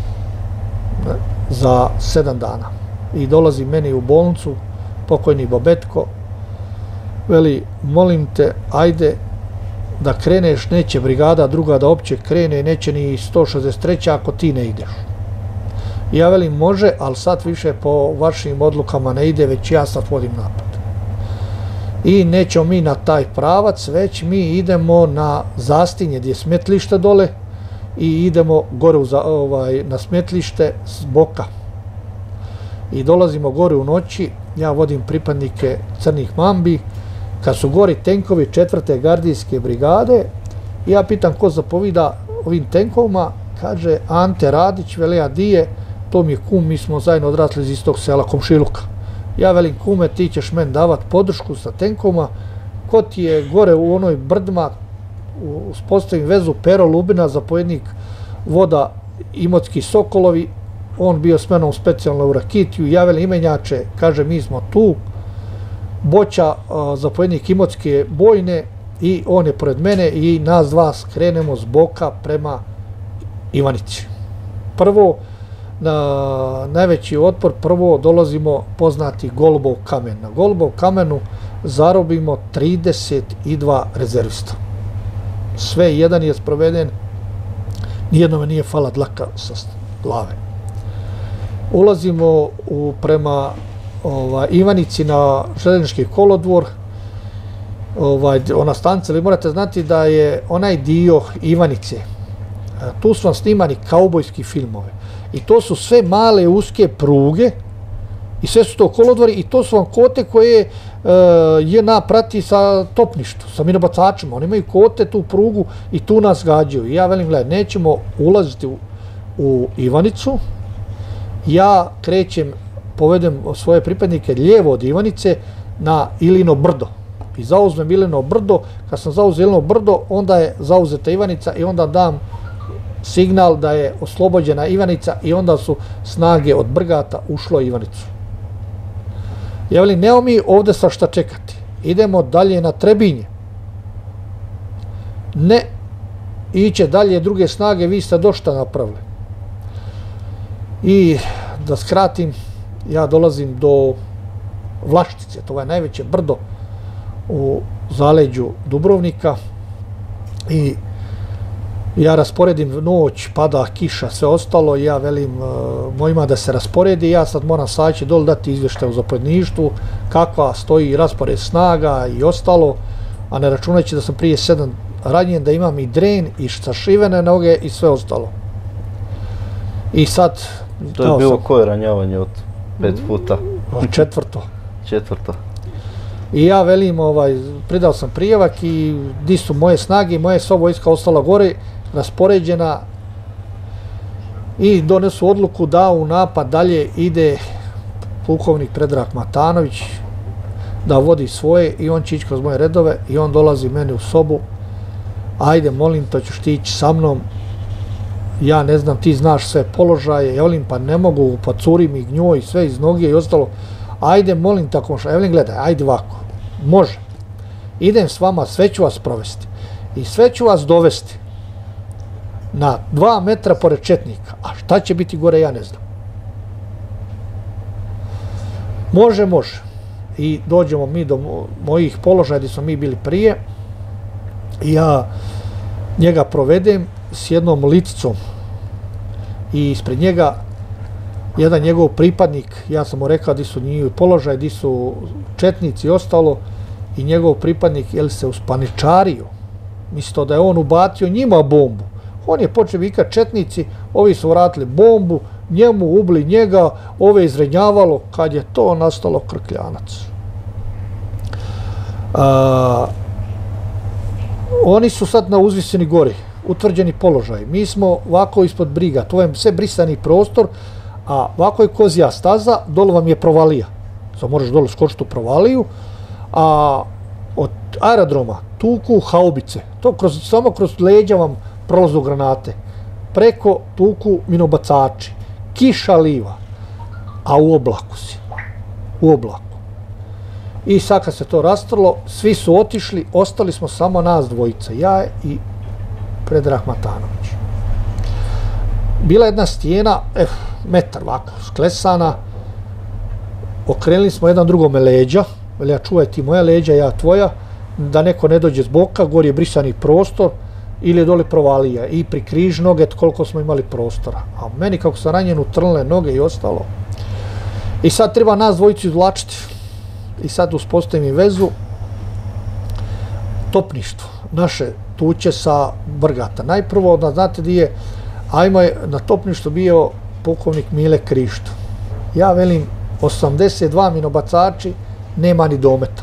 B: za sedam dana. I dolazi meni u bolnicu pokojni Bobetko, veli, molim te, ajde da kreneš, neće brigada druga da opće krene, neće ni sto šezdeset treća ako ti ne ideš. Ja velim, može, ali sad više po vašim odlukama ne ide, već ja sad vodim napad. I nećemo mi na taj pravac, već mi idemo na Zastinje gdje je smetlište dole i idemo gore u, ovaj, na smetlište s boka. I dolazimo gore u noći, ja vodim pripadnike crnih mambi, kad su gori tenkovi četvrte gardijske brigade, ja pitam ko zapovida ovim tenkovima, kaže Ante Radić, veli, a di je, to mi je kum, mi smo zajedno odrasli iz istog sela Komšiluka. Ja velim, kume, ti ćeš meni davat podršku sa tenkovima, ko ti je gore u onoj brdma, uspostavim vezu, Pero Lubina, zapovjednik voda Imotski Sokolovi, on bio s menom specijalno u Rakitiju, ja velim, imenjače, kaže, mi smo tu, Boća, zapovjednik Imotske bojne, i on je pored mene i nas dva krenemo s boka prema Ivanici. Prvo, na najveći otpor, prvo dolazimo poznati Golubov kamen. Na Golubov kamenu zarobimo trideset dva rezervista. Sve, jedan je sproveden, nijednome nije fala dlaka sa glave. Ulazimo u, prema ovaj, Ivanici na željeznički kolodvor, ovaj, ona stanica, vi morate znati da je onaj dio Ivanice, tu su vam snimani kaubojski filmove. I to su sve male, uske pruge i sve su to kolodvori i to su vam kote koje e, J N A prati sa topništvom, sa minobacačima. Oni imaju kote, tu prugu i tu nas gađaju. I ja velim, gledaj, nećemo ulaziti u, u Ivanicu. Ja krećem, povedem svoje pripadnike lijevo od Ivanice na Ilino brdo. I zauzmem Ilino brdo. Kad sam zauzeo Ilino brdo, onda je zauzeta Ivanica i onda dam signal da je oslobođena Ivanica i onda su snage od Brgata ušlo Ivanicu. Ja velim, nemo mi ovde sa šta čekati. Idemo dalje na Trebinje. Ne, iće dalje druge snage, vi ste došta napravili. I da skratim, ja dolazim do Vlaštice, to je najveće brdo u zaleđu Dubrovnika i ja rasporedim noć, pada kiša, sve ostalo, ja velim uh, mojima da se rasporedi, ja sad moram saći dole dati izvještaj u zapovjedništvu, kakva stoji raspored snaga i ostalo, a ne računajući da sam prije sedam ranjen, da imam i dren i sašivene noge i sve ostalo. I sad...
A: To je bilo sam, koje ranjavanje od pet puta?
B: Četvrto.
A: Četvrto.
B: I ja velim, ovaj, pridao sam prijavak i di su moje snage, moje sva vojska ostala gore, raspoređena i donesu odluku da u napad dalje ide pukovnik Predrag Matanović, da vodi svoje i on će ići kroz moje redove i on dolazi meni u sobu. Ajde, molim te, ćeš ti ići sa mnom. Ja ne znam, ti znaš sve položaje. Evelin, pa ne mogu, pa curi mi gnjoj, sve iz noge i ostalo. Ajde, molim te, ako možeš. Evelin, gledaj, ajde ovako. Može. Idem s vama, sve ću vas provesti. I sve ću vas dovesti na dva metra pored četnika. A šta će biti gore, ja ne znam. Može, može. I dođemo mi do mojih položaja gdje smo mi bili prije. I ja njega provedem s jednom licicom. I ispred njega jedan njegov pripadnik, ja sam mu rekao gdje su njihovi položaj, gdje su četnici i ostalo, i njegov pripadnik, jel se uspaničario, misto da je on ubacio njima bombu. On je počeo vikat četnici, ovi su vratili bombu, njemu ubili njega, ove izrenjavalo, kad je to nastalo krkljanac. A, oni su sad na uzvisini gori, utvrđeni položaj. Mi smo ovako ispod briga, to je sve brisani prostor, a ovako je kozija staza, dole vam je provalija. Sad možeš dole skočiti u provaliju, a od aerodroma tuku haubice. To kroz, samo kroz leđa vam prolazu granate. Preko tuku minobacači. Kiša liva. A u oblaku si. U oblaku. I sad kad se to rastrlo, svi su otišli, ostali smo samo nas dvojica. Ja i Predrag Matanović. Bila jedna stijena, eh, metar ovako, sklesana. Okrenuli smo jedan drugome leđa. Ja čuvaj ti moja leđa, ja tvoja, da neko ne dođe s boka, gori je brisani prostor ili je dole provalija i prikriž noge koliko smo imali prostora. A meni kako sam ranjen utrnule noge i ostalo. I sad treba nas dvojicu izvlačiti. I sad uspostavim vezu. Topništvo. Naše tuče sa Brgata. Najprvo, da znate di je, ajmo je na topništvu bio pukovnik Mile Krišto. Ja velim, osamdeset dva minobacači, nema ni dometa.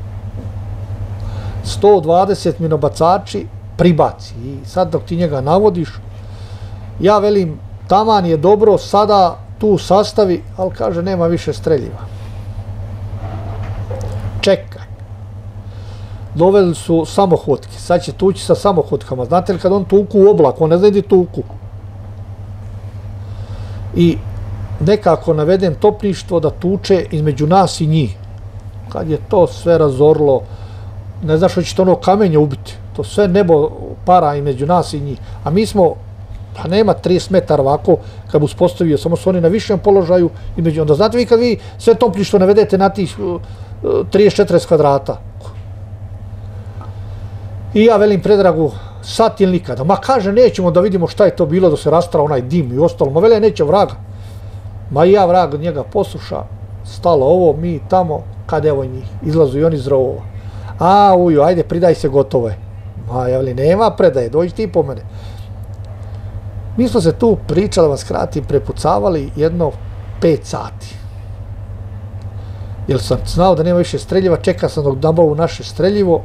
B: sto dvadeset minobacači pribaci. I sad dok ti njega navodiš, ja velim, taman je dobro, sada tu sastavi, ali kaže, nema više streljiva. Čekaj. Doveli su samohodke. Sad će tući sa samohodkama. Znate li kad on tuku u oblak, on ne zna gdje tuku. I nekako navedem topništvo da tuče između nas i njih. Kad je to sve razorlo, ne znaš hoće ono kamenje ubiti. To sve nebo para između nas i njih. A mi smo, pa nema trideset metara ovako, kad bi uspostavio, samo su oni na višem položaju. Između, onda znate vi kad vi sve topništvo navedete na tih trideset četrdeset kvadrata. I ja velim Predragu, sad ili nikada. Ma kaže, nećemo da vidimo šta je to bilo, da se rastra onaj dim i ostalo. Ma vele, neće vraga. Ma i ja vrag od njega posluša, stalo ovo, mi tamo, kad evo njih, izlazu i oni iz rovova. A, uju, ajde, pridaj se, gotovo je. Ma, javili, nema predaje, dođi ti po mene. Mi smo se tu pričali, vas kratim, prepucavali jedno pet sati. Jer sam znao da nema više streljiva, čeka sam dok nabavu naše streljivo.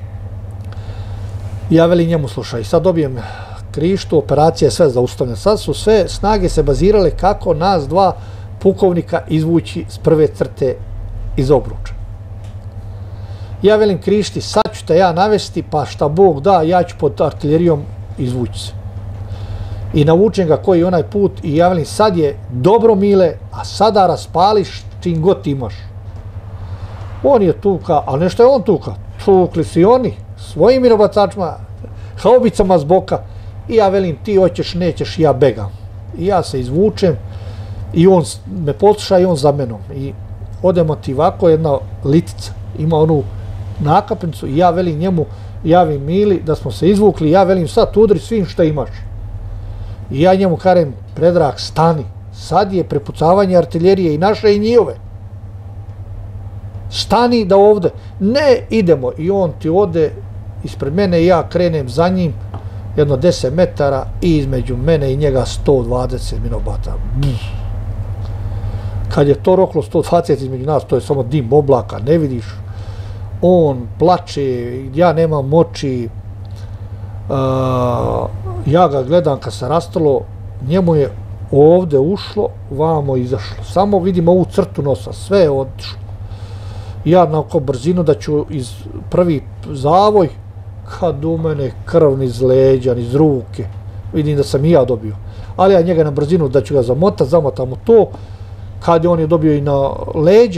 B: Ja veli njemu, slušaj, sad dobijem Krištu, operacija je sve zaustavljena. Sad su sve snage se bazirale kako nas dva pukovnika izvući s prve crte iz obruča. Ja velim Krišti, sad ću te ja navesti, pa šta Bog da, ja ću pod artiljerijom izvući se. I navučem ga koji onaj put i ja velim, sad je dobro Mile, a sada raspališ čim god imaš. On je tuka, a nešto je on tuka. Tukli si oni, svojim minobacačima, haubicama s boka. I ja velim, ti hoćeš, nećeš, ja begam. I ja se izvučem i on me posluša i on za menom. I odemo ti ovako, jedna litica, ima onu nakapnicu i ja velim njemu, javim Mili da smo se izvukli, ja velim sad udri svim što imaš. I ja njemu kažem, Predrag, stani, sad je prepucavanje artiljerije i naše i njihove. Stani da ovde. Ne, idemo. I on ti ode ispred mene i ja krenem za njim jedno deset metara i između mene i njega sto dvadeset minobata. Kad je to roklo sto dvadeset između nas, to je samo dim oblaka, ne vidiš. On plače, ja nemam oči. Uh, ja ga gledam kad se rastalo, njemu je ovde ušlo, vamo izašlo. Samo vidim ovu crtu nosa, sve je otišlo. Ja na oko brzinu da ću iz prvi zavoj, kad u mene krv niz leđa, niz ruke, vidim da sam i ja dobio. Ali ja njega na brzinu da ću ga zamotati, zamotam mu to, kad je on je dobio i na leđa.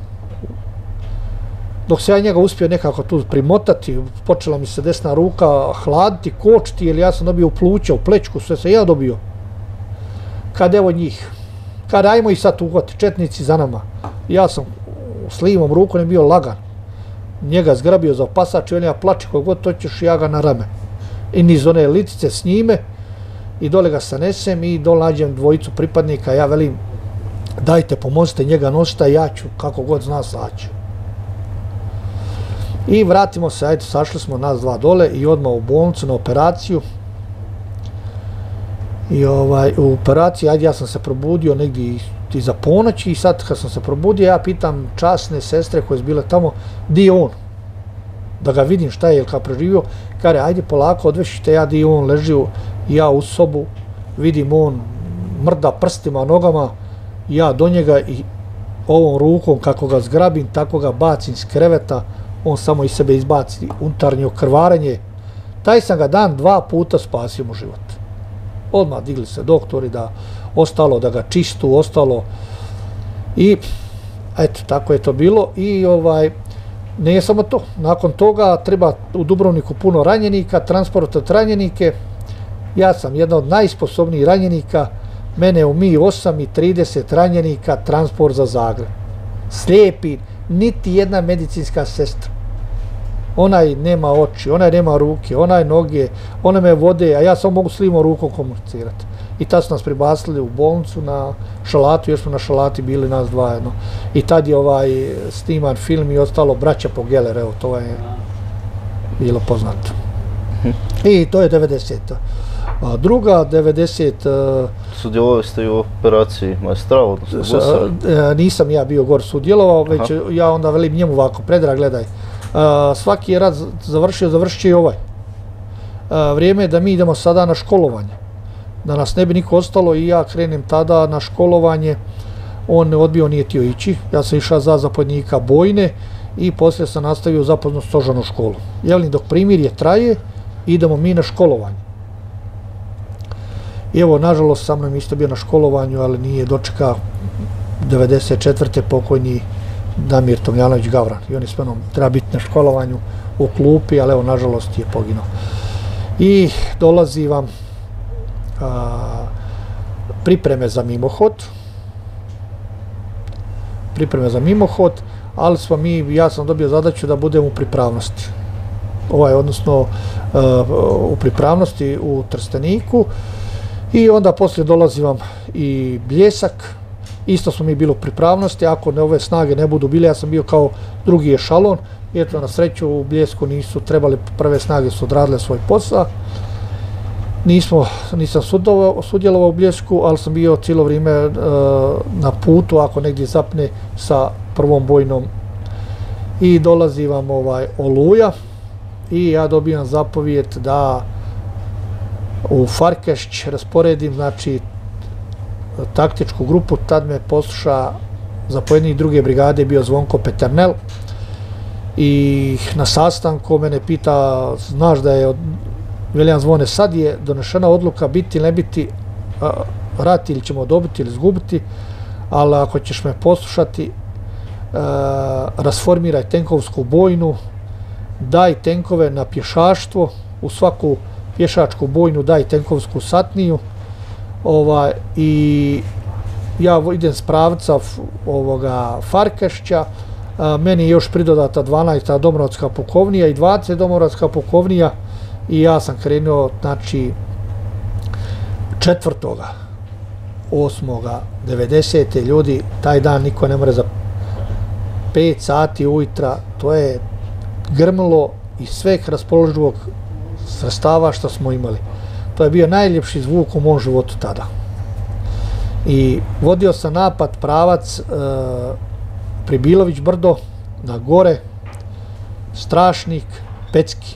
B: Dok se ja njega uspio nekako tu primotati, počela mi se desna ruka hladiti, kočiti, jer ja sam dobio u pluća, u plečku, sve sam ja dobio. Kad evo njih, kad ajmo i sad uhvati, četnici za nama. Ja sam s livom rukom je bio lagan. Njega zgrabio za opasač i on ja plače, kog god to ćeš, ja ga na rame. I niz one litice s njime, i dole ga sanesem i dole nađem dvojicu pripadnika, ja velim, dajte, pomozite njega nosita, ja ću kako god zna saći. I vratimo se, ajde, sašli smo nas dva dole i odmah u bolnicu na operaciju. I ovaj, u operaciji, ajde, ja sam se probudio negdje iza ponoći i sad kad sam se probudio, ja pitam časne sestre koje su bile tamo, di je on? Da ga vidim šta je, ili kad preživio, kaže, ajde polako, odvešite, ja di on leži, ja u sobu, vidim on mrda prstima, nogama, ja do njega i ovom rukom kako ga zgrabim, tako ga bacim s kreveta, on samo iz sebe izbaci unutarnje okrvarenje. Taj sam ga dan dva puta spasio mu život. Odmah digli se doktori da ostalo, da ga čistu, ostalo. I eto, tako je to bilo. I ovaj, ne je samo to. Nakon toga treba u Dubrovniku puno ranjenika, transport ranjenike. Ja sam jedan od najsposobnijih ranjenika. Mene u Mi osam i trideset ranjenika, transport za Zagreb. Slijepi, niti jedna medicinska sestra. Onaj nema oči, onaj nema ruke, onaj noge, one me vode, a ja samo mogu s livom rukom komunicirati. I tad su nas pribacili u bolnicu na Šalatu, još smo na Šalati bili nas dva jedno. I tad je ovaj sniman film i ostalo Braća Pogeler, evo, to je bilo poznato. I to je devedeseta. A druga, devedeset...
A: Sudjelovali ste i u operaciji Maestral, odnosno Gosar?
B: Nisam ja bio gor sudjelovao, već ja onda velim njemu ovako, Predrag, gledaj, svaki je rad završio, završit će i ovaj. Vrijeme je da mi idemo sada na školovanje. Da nas ne bi niko ostalo i ja krenem tada na školovanje. On odbio, nije htio ići. Ja sam išao za zapovjednika bojne i poslije sam nastavio zapoznao stožarnu školu. Javljam, dok primirje traje, idemo mi na školovanje. I evo, nažalost, sa mnom isto bio na školovanju, ali nije dočekao devedeset četvrte pokojni Damir Tomljanović Gavran. I on je s menom treba biti na školovanju u klupi, ali evo, nažalost, je poginuo. I dolazi vam a, pripreme za mimohod. Pripreme za mimohod, ali smo mi, ja sam dobio zadaću da budem u pripravnosti. Ovaj, odnosno, a, u pripravnosti u Trsteniku. I onda poslije dolazi vam i Bljesak. Isto smo mi bili u pripravnosti, ako ne, ove snage ne budu bile, ja sam bio kao drugi ešalon. I eto, na sreću u Bljesku nisu trebali, prve snage su odradile svoj posao. Nismo, nisam sudjelovao u Bljesku, ali sam bio cijelo vrijeme uh, na putu, ako negdje zapne sa prvom bojnom. I dolazi vam ovaj Oluja i ja dobijam zapovijed da u Farkešć rasporedim, znači, taktičku grupu. Tad me posluša zapovjednik druge brigade, bio Zvonko Peternel, i na sastanku mene pita, znaš da je, velijan Zvone, sad je donešena odluka biti ili ne biti rat, ili ćemo dobiti ili izgubiti, ali ako ćeš me poslušati, rasformiraj tenkovsku bojnu, daj tenkove na pješaštvo, u svaku pješačku bojnu daj tenkovsku satniju. Ovaj, i ja idem s pravca ovoga Farkešća, a, meni je još pridodata dvanaesta domorodska pukovnija i dvadeset domorodska pukovnija i ja sam krenuo, znači, četvrtoga osmoga devedesete ljudi, taj dan niko ne more za pet sati ujutro, to je grmilo iz sveg raspoloživog sredstava što smo imali. To je bio najljepši zvuk u mom životu tada. I vodio sam napad pravac e, Pribilović brdo, na gore, Strašnik, Pecki,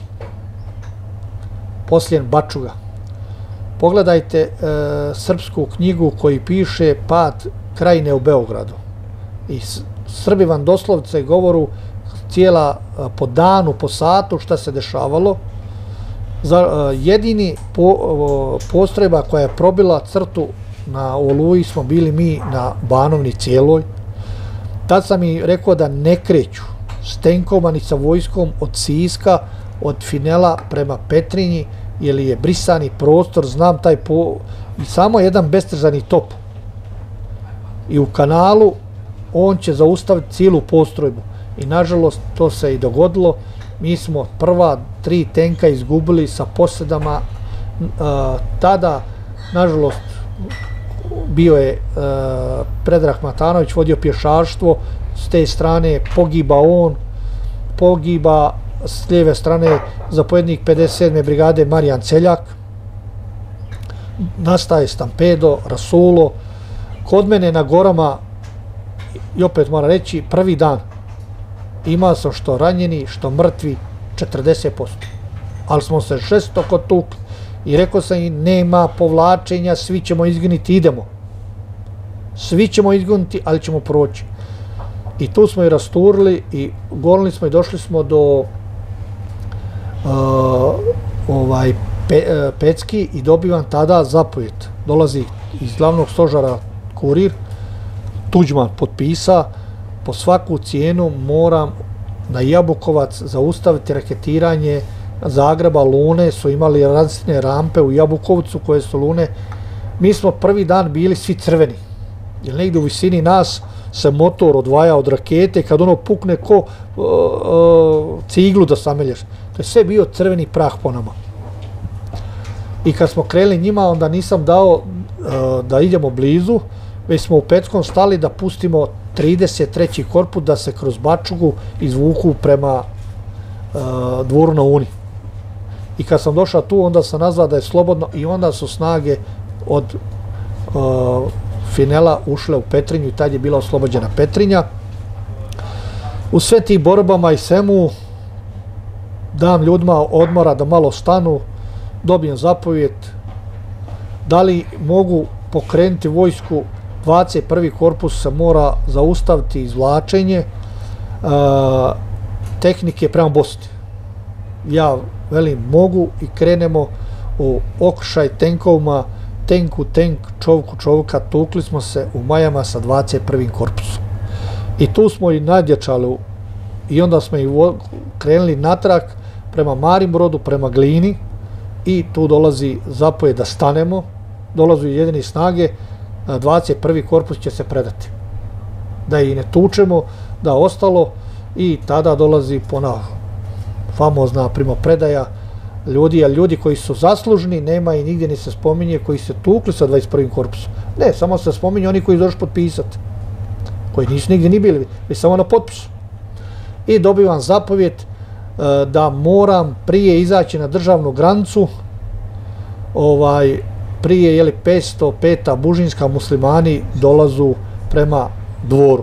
B: poslije Bačuga. Pogledajte e, srpsku knjigu koji piše Pad Krajine u Beogradu. I Srbi vam doslovce govoru cijela po danu, po satu šta se dešavalo. Za, jedini po, postrojba koja je probila crtu na Oluji smo bili mi na Banovni cijeloj. Tad sam i rekao da ne kreću s tenkovima ni sa vojskom od Siska, od Finela prema Petrinji, jer je brisani prostor, znam taj po... I samo jedan bestrzani top. I u kanalu on će zaustaviti cijelu postrojbu. I nažalost to se i dogodilo. Mi smo prva tri tenka izgubili sa posjedama. E, tada, nažalost, bio je e, Predrag Matanović, vodio pješaštvo, s te strane pogiba on, pogiba s lijeve strane zapovjednik pedeset sedme brigade Marijan Celjak, nastaje stampedo, rasulo. Kod mene na gorama, i opet moram reći, prvi dan imao sam što ranjeni, što mrtvi, četrdeset posto. Ali smo se žestoko tukli i rekao sam im, nema povlačenja, svi ćemo izginiti, idemo. Svi ćemo izginiti, ali ćemo proći. I tu smo i rasturili i golili smo i došli smo do uh, ovaj pe, uh, Pecki i dobivam tada zapovjed. Dolazi iz glavnog stožara kurir, Tuđman potpisa, po svaku cijenu moram na Jabukovac zaustaviti raketiranje Zagreba. Lune su imali razne rampe u Jabukovcu koje su Lune. Mi smo prvi dan bili svi crveni, jer negdje u visini nas se motor odvaja od rakete, kad ono pukne ko uh, uh, ciglu da samelješ. To je sve bio crveni prah po nama. I kad smo krenuli njima, onda nisam dao uh, da idemo blizu, već smo u Peckom stali da pustimo trideset treći korpus da se kroz Bačugu izvuku prema uh, Dvoru na Uni. I kad sam došao tu, onda sam nazvao da je slobodno i onda su snage od uh, Finela ušle u Petrinju i tad je bila oslobođena Petrinja. U sve tih borbama i svemu dam ljudima odmora da malo stanu, dobijem zapovjed da li mogu pokrenuti vojsku. dvadeset prvi korpus se mora zaustaviti izvlačenje uh, tehnike prema Bosni. Ja velim mogu i krenemo u okršaj tenkovima, tenku, tenk, čovku, čovka, tukli smo se u Majama sa dvadeset prvim korpusom. I tu smo i nadjačali i onda smo i krenuli natrag prema Marimbrodu, prema Glini i tu dolazi zapovjed da stanemo, dolazi jedini snage, dvadeset prvi korpus će se predati. Da i ne tučemo, da ostalo i tada dolazi pona famozna primopredaja ljudi, a ljudi koji su zaslužni, nema i nigdje ni se spominje koji se tukli sa dvadeset prvim korpusom. Ne, samo se spominje oni koji došli potpisati, koji nisu nigdje ni bili, već samo na potpisu. I dobivam zapovjed e, da moram prije izaći na državnu granicu, ovaj, prije jeli petsto peta Bužinska muslimani dolazu prema Dvoru.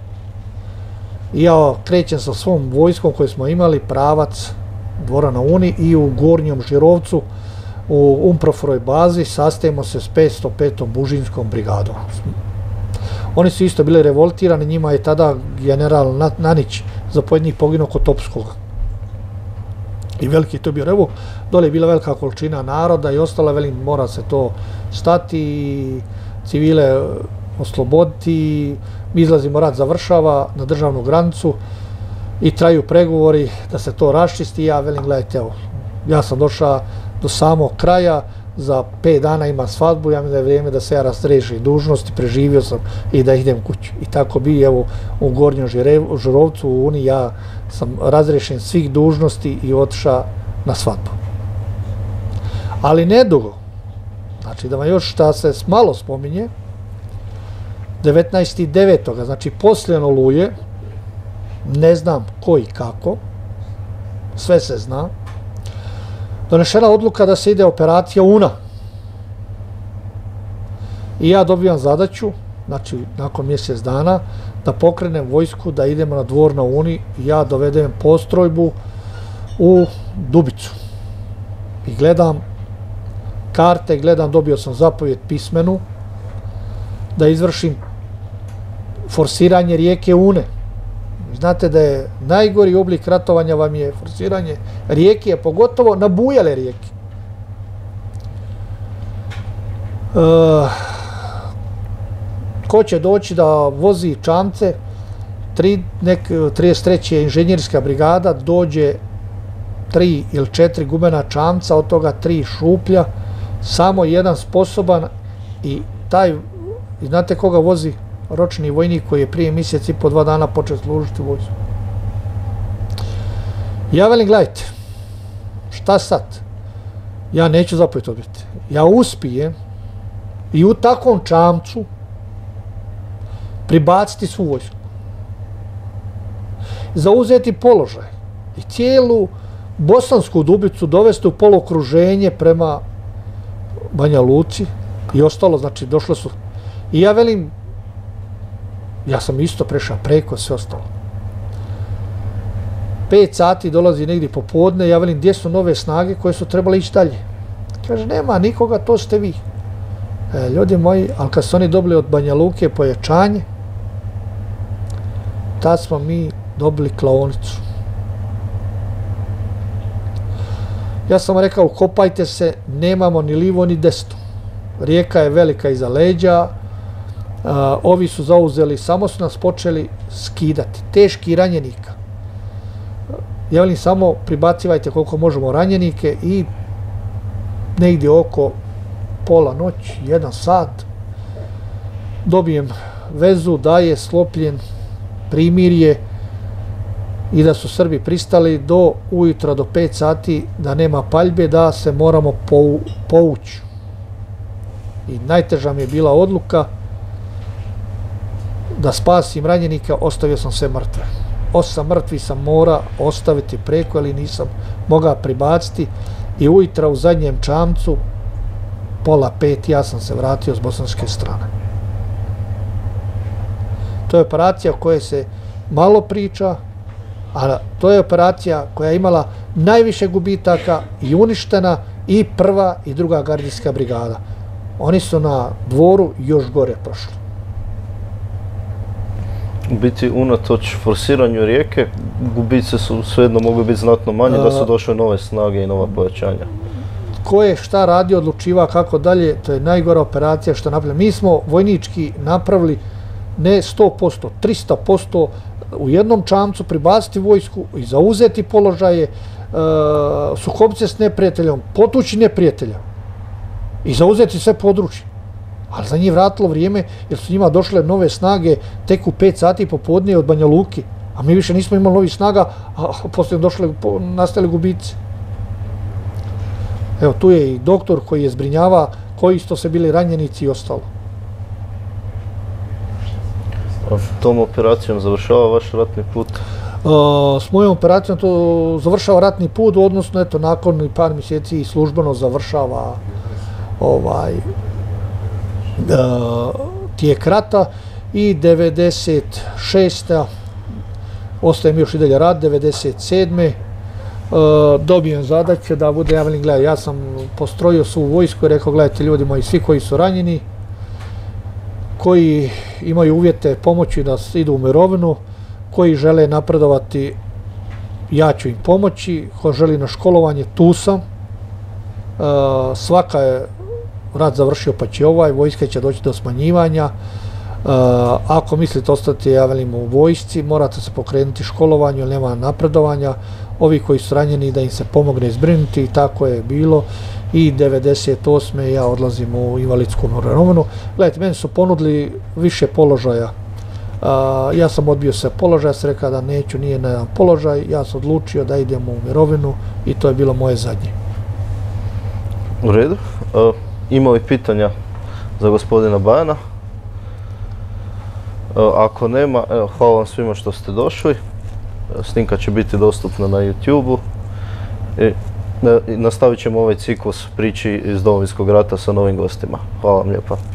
B: I ja krećem sa svom vojskom koju smo imali, pravac Dvora na Uni i u Gornjem Žirovcu u Umproforoj bazi sastajemo se s petsto petom Bužinskom brigadom. Oni su isto bili revoltirani, njima je tada general Nanić zapovjednik poginuo kod Topskoga. I veliki to bio revo, dole je bila velika količina naroda i ostala, velim, mora se to stati, civile osloboditi, mi izlazimo, rat završava na državnu granicu i traju pregovori da se to raščisti. Ja velim, gledajte, evo, ja sam došao do samog kraja, za pet dana imam svadbu, ja mi da je vrijeme da se ja razrežim dužnosti, preživio sam i da idem kuću. I tako bi, evo, u Gornjem Žirovcu, u Uni, ja sam razrešen svih dužnosti i otišao na svadbu. Ali nedugo, znači da vam još šta se malo spominje, devetnaestog devetog znači poslije Oluje, ne znam ko i kako, sve se zna, donešena odluka da se ide operacija Una. I ja dobijam zadaću, znači nakon mjesec dana, da pokrenem vojsku, da idemo na Dvor na Uni i ja dovedem postrojbu u Dubicu. I gledam karte, gledam, dobio sam zapovjed pismenu da izvršim forsiranje rijeke Une. Znate da je najgori oblik ratovanja vam je forsiranje rijeke, pogotovo nabujale rijeke. E, ko će doći da vozi čamce, tri, nek, trideset treća inženjerska brigada, dođe tri ili četiri gumena čamca, od toga tri šuplja, samo jedan sposoban i taj, znate koga vozi? Ročni vojnik koji je prije mjesec i po dva dana počeo služiti u vojsku. Ja velim, gledajte, šta sad? Ja neću zapovjed odbiti. Ja uspijem i u takvom čamcu pribaciti svu vojsku. Zauzeti položaj i cijelu Bosansku Dubicu dovesti u poluokruženje prema Banja Luci i ostalo, znači došle su. I ja velim, ja sam isto prešao preko sve ostalo. Pet sati dolazi negdje popodne, ja velim, gdje su nove snage koje su trebali ići dalje? Kaže, nema nikoga, to ste vi. E, ljudi moji, ali kad su oni dobili od Banja Luke pojačanje, tad smo mi dobili klaonicu. Ja sam rekao, kopajte se, nemamo ni livo ni desno. Rijeka je velika iza leđa, Uh, ovi su zauzeli, samo su nas počeli skidati, teški ranjenika. Ja velim, samo pribacivajte koliko možemo ranjenike i negdje oko pola noći, jedan sat, dobijem vezu da je sklopljen primirje i da su Srbi pristali do ujutra, do pet sati, da nema paljbe, da se moramo povući. I najteža mi je bila odluka da spasim ranjenika, ostavio sam sve mrtve. Osam mrtvi sam mora ostaviti preko, ali nisam mogao pribaciti i ujutra u zadnjem čamcu, pola pet, ja sam se vratio s bosanske strane. To je operacija o kojoj se malo priča, a to je operacija koja je imala najviše gubitaka i uništena i prva i druga gardijska brigada. Oni su na Dvoru još gore prošli.
A: U biti, unatoč forsiranju rijeke, gubice su svejedno mogli biti znatno manji da su došle nove snage i nova pojačanja.
B: Ko je šta radio, odlučiva kako dalje, to je najgora operacija što napravili. Mi smo vojnički napravili ne sto posto, tristo posto u jednom čamcu pribaciti vojsku i zauzeti položaje, uh, sukobiti s neprijateljom, potući neprijatelja i zauzeti sve područje. Ali za njih vratilo vrijeme jer su njima došle nove snage tek u pet sati popodne od Banja Luki. A mi više nismo imali novih snaga, a poslije došle, nastale gubice. Evo, tu je i doktor koji je zbrinjava, koji isto se bili ranjenici i ostalo.
A: A tom operacijom završava vaš ratni put?
B: Uh, s mojom operacijom to završava ratni put, odnosno eto, nakon par mjeseci službeno završava ovaj uh, tijek rata i devedeset šeste. ostajem još i dalje rad, devedeset sedme. Uh, dobijem zadaće da bude, ja velim, gledaj, ja sam postrojio svu vojsku i rekao, gledajte ljudi moji, svi koji su ranjeni, koji imaju uvjete pomoći da idu u mirovinu, koji žele napredovati, ja ću im pomoći, ko želi na školovanje, tu sam. Uh, svaka je rat završio pa će ovaj, vojska će doći do smanjivanja. Uh, ako mislite ostati, ja velim, u vojsci, morate se pokrenuti školovanju, jer nema napredovanja. Ovi koji su ranjeni da im se pomogne izbrinuti, i tako je bilo. I devedeset osme ja odlazim u invalidsku mirovinu. Gledajte, meni su ponudili više položaja. Uh, ja sam odbio se položaja, ja sam rekao da neću, nije na jedan položaj, ja sam odlučio da idem u mirovinu i to je bilo moje zadnje.
A: U redu. Uh, ima li pitanja za gospodina Bajana? Uh, ako nema, evo, hvala vam svima što ste došli. Snimka će biti dostupna na YouTube-u. I, i nastavit ćemo ovaj ciklus priči iz Domovinskog rata sa novim gostima. Hvala vam lijepa.